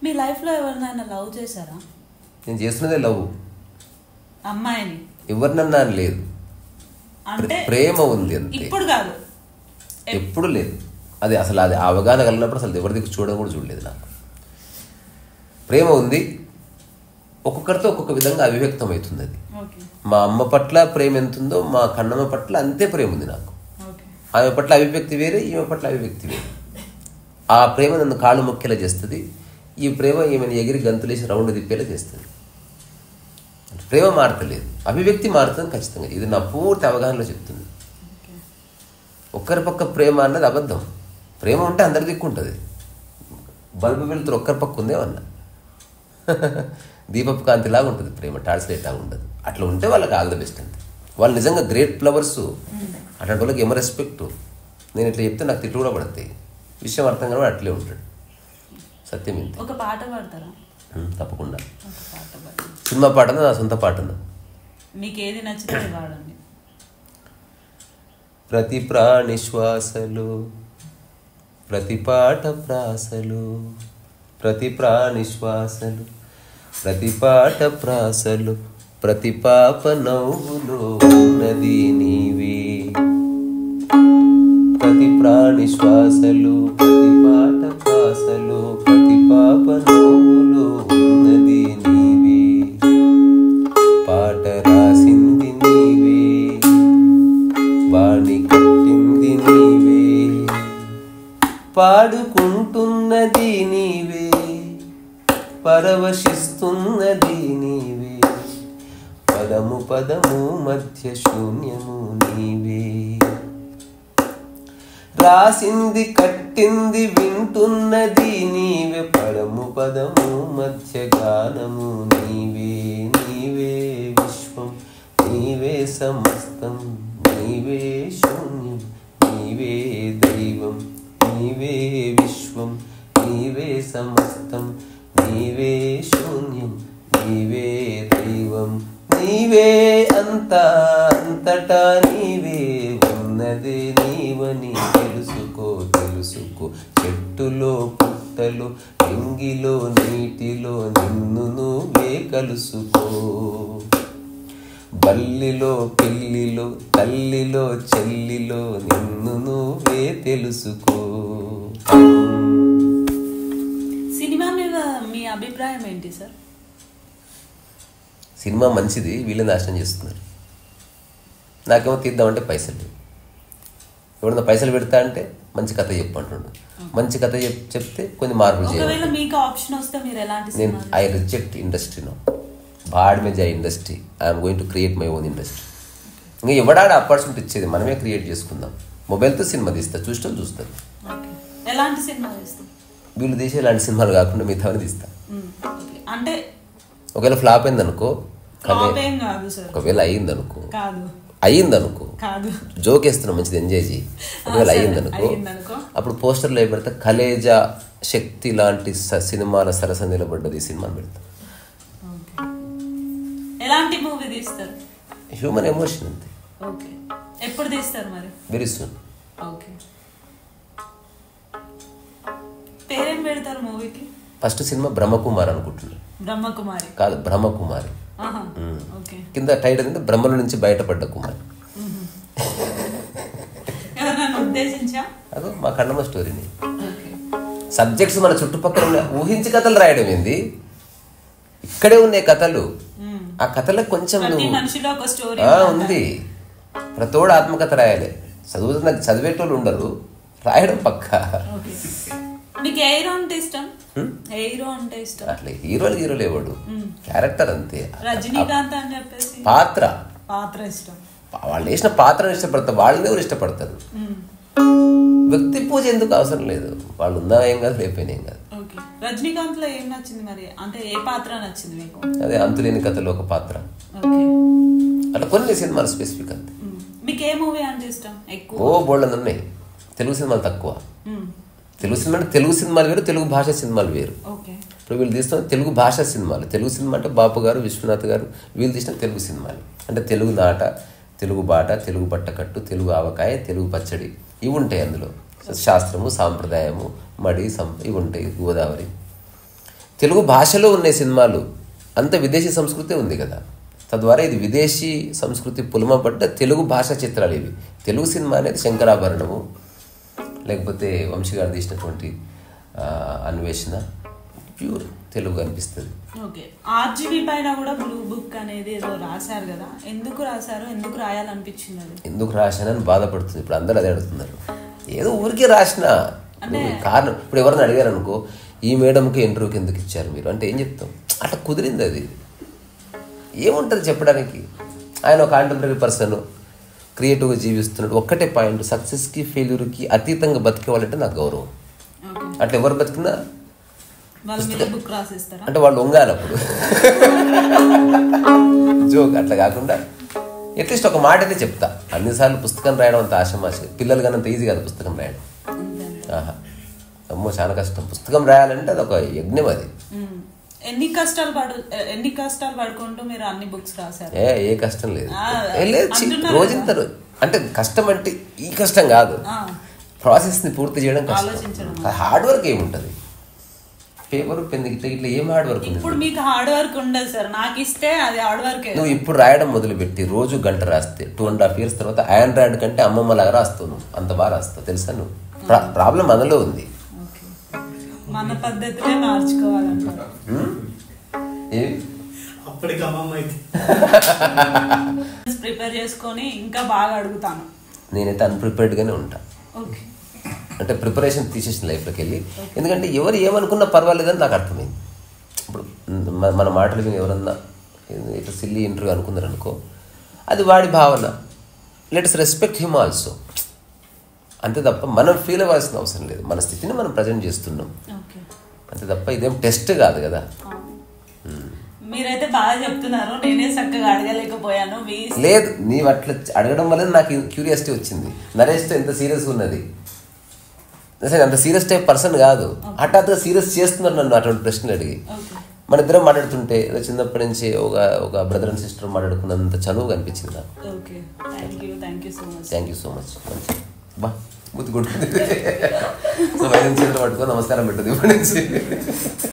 A: మీ లైఫ్లో ఎవరినైనా లవ్ చేశారా?
B: నేను చేస్తున్నదే లవ్.
A: అమ్మాయిని
B: ఎవరినన్నా లేదు,
A: అంటే
B: ప్రేమ ఉంది అంతే.
A: ఇప్పుడు కాదు,
B: ఎప్పుడు లేదు. అది అసలు అది అవగాహన కలిగినప్పుడు అసలు ఎవరి దిక్కు చూడడం కూడా చూడలేదు. నాకు ప్రేమ ఉంది, ఒక్కొక్కరితో ఒక్కొక్క విధంగా అభివ్యక్తం అవుతుంది. అది మా అమ్మ పట్ల ప్రేమ ఎంత ఉందో మా కన్నమ్మ పట్ల అంతే ప్రేమ ఉంది నాకు. ఆమె పట్ల అభివ్యక్తి వేరే, ఈమె పట్ల అభివ్యక్తి వేరే. ఆ ప్రేమ నన్ను కాళ్ళు మొక్కేలా చేస్తుంది, ఈ ప్రేమ ఈమెను ఎగిరి గంతులేసి రౌండ్ తిప్పేలా చేస్తుంది. ప్రేమ మారతలేదు, అభివ్యక్తి మారుతుంది ఖచ్చితంగా. ఇది నా పూర్తి అవగాహనలో చెప్తుంది. ఒక్కరి పక్క ప్రేమ అన్నది అబద్ధం. ప్రేమ ఉంటే అందరి దిక్కు ఉంటుంది. బల్బు వెళ్తురు ఒక్కరి పక్క ఉందేమన్నా దీపపు కాంతిలాగా ఉంటుంది ప్రేమ, టార్చ్ లైట్ లాగా ఉండదు. అట్లా ఉంటే వాళ్ళకి ఆల్ ద బెస్ట్ అంతే. వాళ్ళు నిజంగా గ్రేట్ ఫ్లవర్స్. అట్లాంటి వాళ్ళకి ఏమో రెస్పెక్ట్. నేను ఇట్లా చెప్తే నాకు తిట్టు కూడా పడతాయి. విషయం అర్థం కానీ అట్లే ఉంటాడు. సత్యం ఇంత.
A: ఒక పాట పాడతారా?
B: తప్పకుండా. సినిమా పాటనా నా సొంత పాటనా?
A: మీకు ఏది నచ్చితే పాడండి.
B: ప్రతి ప్రాణి శ్వాసలు, ప్రతి పాట ప్రాసలు, ప్రతి ప్రాణి శ్వాసలు, ప్రతి పాట ప్రాసలు, ప్రతి పాప నవ్వులో ఉన్నది నీవే. ప్రతి ప్రాణి శ్వాసలు, ప్రతి పాట ప్రాసలు, ప్రతి పాప నవ్వులో ఉన్నది నీవే. పాట రాసింది నీవే, వాణి కట్టింది నీవే, పాడుకుంటున్నది నీవే, పరవశిస్తున్నది నీవే. పదము పదము మధ్య శూన్యము నీవే. రాసింది కట్టింది వింటున్నది నీవే, పదము పదము మధ్య గానము నీవే. నీవే విశ్వం, నీవే సమస్తం, నీవే శూన్యం, నీవే దైవం. నీవే విశ్వం, నీవే సమస్తం, నీవే శూన్యం, నీవే దైవం. నీవే అంతా, అంతటా నీవే ఉన్నదే నీవని తెలుసుకో, తెలుసుకో. చెట్టులో పుట్టలో, ఎంగిలో నీటిలో నిన్ను నువ్వే కలుసుకో. బల్లిలో పిల్లిలో, తల్లిలో చెల్లిలో నిన్ను నువ్వే తెలుసుకో.
A: సినిమా మీద మీ అభిప్రాయం ఏంటి సార్?
B: సినిమా మంచిది, వీళ్ళని నాశనం చేస్తున్నారు. నాకేమో తీద్దామంటే పైసలు లేవు. ఎవడన్నా పైసలు పెడతా అంటే మంచి కథ చెప్పు అంటుండు. మంచి కథ చెప్ చెప్తే కొన్ని మార్పులు చేయాలి. నేను ఐ రిజెక్ట్ ఇండస్ట్రీ నో. బాడ్ మే జై industry. I'm going to create my own industry. ఇంకా ఎవడాడ ఆపర్చునిటీ ఇచ్చేది, మనమే క్రియేట్ చేసుకుందాం. మొబైల్తో సినిమా తీస్తా, చూస్తాం చూస్తారు.
A: ఎలాంటి సినిమా తీస్తాం?
B: వీళ్ళు తీసే ఇలాంటి సినిమాలు కాకుండా మిగతా తీస్తా.
A: అంటే
B: ఒకవేళ ఫ్లాప్ అయింది అనుకో, ఒకవేళ అయ్యింది అనుకో, అయ్యింది అనుకో, జోక్ వేస్తున్నాం మంచిది, ఎంజాయ్ చేయి. ఒకవేళ అయ్యింది అనుకో, అప్పుడు పోస్టర్లో ఏ పెడతా, కలేజా శక్తి లాంటి సినిమాల సరస నిలబడ్డది ఈ సినిమాని పెడతా.
A: ఎలాంటి మూవీ తీస్తారు?
B: హ్యూమన్ ఎమోషన్ అంతే.
A: ఓకే, ఎప్పుడు తీస్తారు మరి?
B: Very soon.
A: ఓకే, పేరేం పెడతారు మూవీకి?
B: ఫస్ట్ సినిమా బ్రహ్మకుమారి అనుకుంటున్నాను.
A: బ్రహ్మకుమారి
B: కాదు, బ్రహ్మకుమారి.
A: ఓకే,
B: కింద టైటిల్ అంటే బ్రహ్మల నుంచి బయటపడ్డ కుమారి.
A: ఉద్దేశించా
B: అదో మా కన్నమ్మ స్టోరీని. సబ్జెక్ట్స్ మన చుట్టుపక్కల ఉన్న ఊహించి కథలు రాయడం ఏంది, ఇక్కడే ఉన్నాయి కథలు. ఆ కథలకు కొంచెం ఉంది. ప్రతోడు ఆత్మకథ రాయాలి. చదువుతున్న చదివేటోళ్ళు ఉండరు, రాయడం పక్కా. అట్లా హీరోలు హీరోలు ఎవడు, క్యారెక్టర్ అంతే.
A: రజనీకాంత్ అని చెప్పేసి
B: పాత్ర
A: పాత్ర ఇష్టం.
B: వాళ్ళు వేసిన పాత్రను ఇష్టపడతారు, వాళ్ళని ఎవరు ఇష్టపడతారు. వ్యక్తి పూజ ఎందుకు అవసరం లేదు. వాళ్ళు ఉందా ఏం కాదు, లేకపోయినా ఏం కాదు.
A: రజనీకాంత్ లో ఏం నచ్చింది మరి? అంటే ఏ పాత్ర నచ్చింది మీకు?
B: అదే అంతులేని కథలో ఒక పాత్ర. అట్లా కొన్ని సినిమాలు స్పెసిఫిక్ అంతే.
A: మీకు ఏ మూవీ అంటే ఇష్టం ఎక్కువ?
B: ఓ బోల్డ్ ఉన్నాయి. తెలుగు సినిమాలు తక్కువ. తెలుగు సినిమా అంటే తెలుగు సినిమాలు వేరు, తెలుగు భాష సినిమాలు వేరు. ఇప్పుడు వీళ్ళు తీస్తున్న తెలుగు భాష సినిమాలు. తెలుగు సినిమా అంటే బాపు గారు, విశ్వనాథ్ గారు వీళ్ళు తీసిన తెలుగు సినిమాలు. అంటే తెలుగు నాట, తెలుగు బాట, తెలుగు బట్టకట్టు, తెలుగు ఆవకాయ, తెలుగు పచ్చడి ఇవి ఉంటాయి అందులో. శాస్త్రము, సాంప్రదాయము, మడి సం ఇవి ఉంటాయి. గోదావరి తెలుగు భాషలో ఉన్నాయి సినిమాలు, అంత విదేశీ సంస్కృతి ఉంది కదా. తద్వారా ఇది విదేశీ సంస్కృతి పులమపడ్డ తెలుగు భాషా చిత్రాలు ఇవి. తెలుగు సినిమా అనేది శంకరాభరణము, లేకపోతే వంశీ గారు తీసినటువంటి అన్వేషణ ప్యూర్ తెలుగు అనిపిస్తుంది.
A: ఓకే, ఆర్జీవీ పైన కూడా బ్లూ బుక్ అనేది ఏదో రాశారు కదా, ఎందుకు రాశారు, ఎందుకు రాయాలనిపించింది? అది
B: ఎందుకు రాశానని బాధపడుతుంది. ఇప్పుడు అందరూ అదే అడుగుతున్నారు. ఏదో ఊరికే రాసిన కారణం. ఇప్పుడు ఎవరిని అడిగారు అనుకో, ఈ మేడంకి ఇంటర్వ్యూకి ఎందుకు ఇచ్చారు మీరు అంటే ఏం చెప్తాం? అట్లా కుదిరింది. అది ఏముంటుంది చెప్పడానికి? ఆయన ఒక కాంటెంపరీ పర్సన్, క్రియేటివ్గా జీవిస్తున్నాడు. ఒక్కటే పాయింట్, సక్సెస్కి ఫెయిల్యూర్కి అతీతంగా బతికేవాళ్ళంటే నాకు గౌరవం. అట్లా ఎవరు బతికినా అంటే వాళ్ళు వంగాలి అప్పుడు జోక్. అట్లా కాకుండా అట్లీస్ట్ ఒక మాట అయితే చెప్తా. అన్నిసార్లు పుస్తకం రాయడం అంత ఆశమాశ, పిల్లలు కానీ అంత ఈజీ కాదు పుస్తకం రాయడం. ఆహా, అమ్మో చాలా కష్టం. పుస్తకం రాయాలంటే అది ఒక యజ్ఞం. అది
A: ఎన్ని కష్టాలు పడు ఎన్ని కష్టాలు పడుకుంటూ మీరు అన్ని బుక్స్ రాశారు?
B: ఏ ఏ కష్టం లేదు. రోజంత అంటే కష్టం అంటే ఈ కష్టం కాదు, ప్రాసెస్ని పూర్తి చేయడం కష్టం. హార్డ్ వర్క్ ఏముంటుంది? పేపర్ పెన్ ఇట్లా ఇట్లా ఏం హార్డ్ వర్క్ ఉంది?
A: ఇప్పుడు మీకు హార్డ్ వర్క్ ఉండదు సార్, నాకు ఇస్తే అది హార్డ్ వర్క్.
B: నువ్వు ఇప్పుడు రాయడం మొదలుపెట్టి రోజు గంట రాస్తే టూ అండ్ హాఫ్ ఇయర్స్ తర్వాత ఆండ్రాయిడ్ కంటే అమ్మమ్మ లాగా రాస్తావు. నువ్వు అంత బాగా రాస్తావు తెలుసా? నువ్వు ప్రాబ్లం అందులో ఉంది.
A: మన పద్ధతినే మార్చుకోవాలంటారు. ప్రిపేర్ చేసుకొని ఇంకా బాగా అడుగుతాను.
B: నేనైతే అన్ప్రిపేర్డ్గానే ఉంటా. అంటే ప్రిపరేషన్ తీసేసిన లైఫ్లోకి వెళ్ళి, ఎందుకంటే ఎవరు ఏమనుకున్నా పర్వాలేదని నాకు అర్థమైంది. ఇప్పుడు మన మాటలు విని ఎవరన్నా ఇట్లా సిల్లీ ఇంటర్వ్యూ అనుకున్నారు అనుకో, అది వాడి భావన. Let's respect him also. అంతే తప్ప మనం ఫీల్ అవ్వాల్సిన అవసరం లేదు. మన స్థితిని మనం ప్రజెంట్ చేస్తున్నాం అంతే తప్ప ఇదేం టెస్ట్ కాదు కదా.
A: మీరైతే బాగా చెప్తున్నారు, నేనే చక్కగా అడగలేకపోయాను.
B: లేదు, నీవు అట్లా అడగడం వల్ల నాకు క్యూరియాసిటీ వచ్చింది. నరేష్తో ఎంత సీరియస్ ఉన్నది, అసలు అంత సీరియస్ టైప్ పర్సన్ కాదు. హఠాత్తుగా సీరియస్ చేస్తున్నారు నన్ను అటువంటి ప్రశ్నలు అడిగి. మన ఇద్దరం మాట్లాడుతుంటే చిన్నప్పటి నుంచి ఒక ఒక బ్రదర్ అండ్ సిస్టర్ మాట్లాడుకున్నంత చనువు అనిపించింది నాకు. Thank you so much. మంచి బా గుర్తు గుర్తుంది. సో వైద్యం చేతులు పట్టుకొని నమస్కారం పెట్టదు ఇప్పటి నుంచి.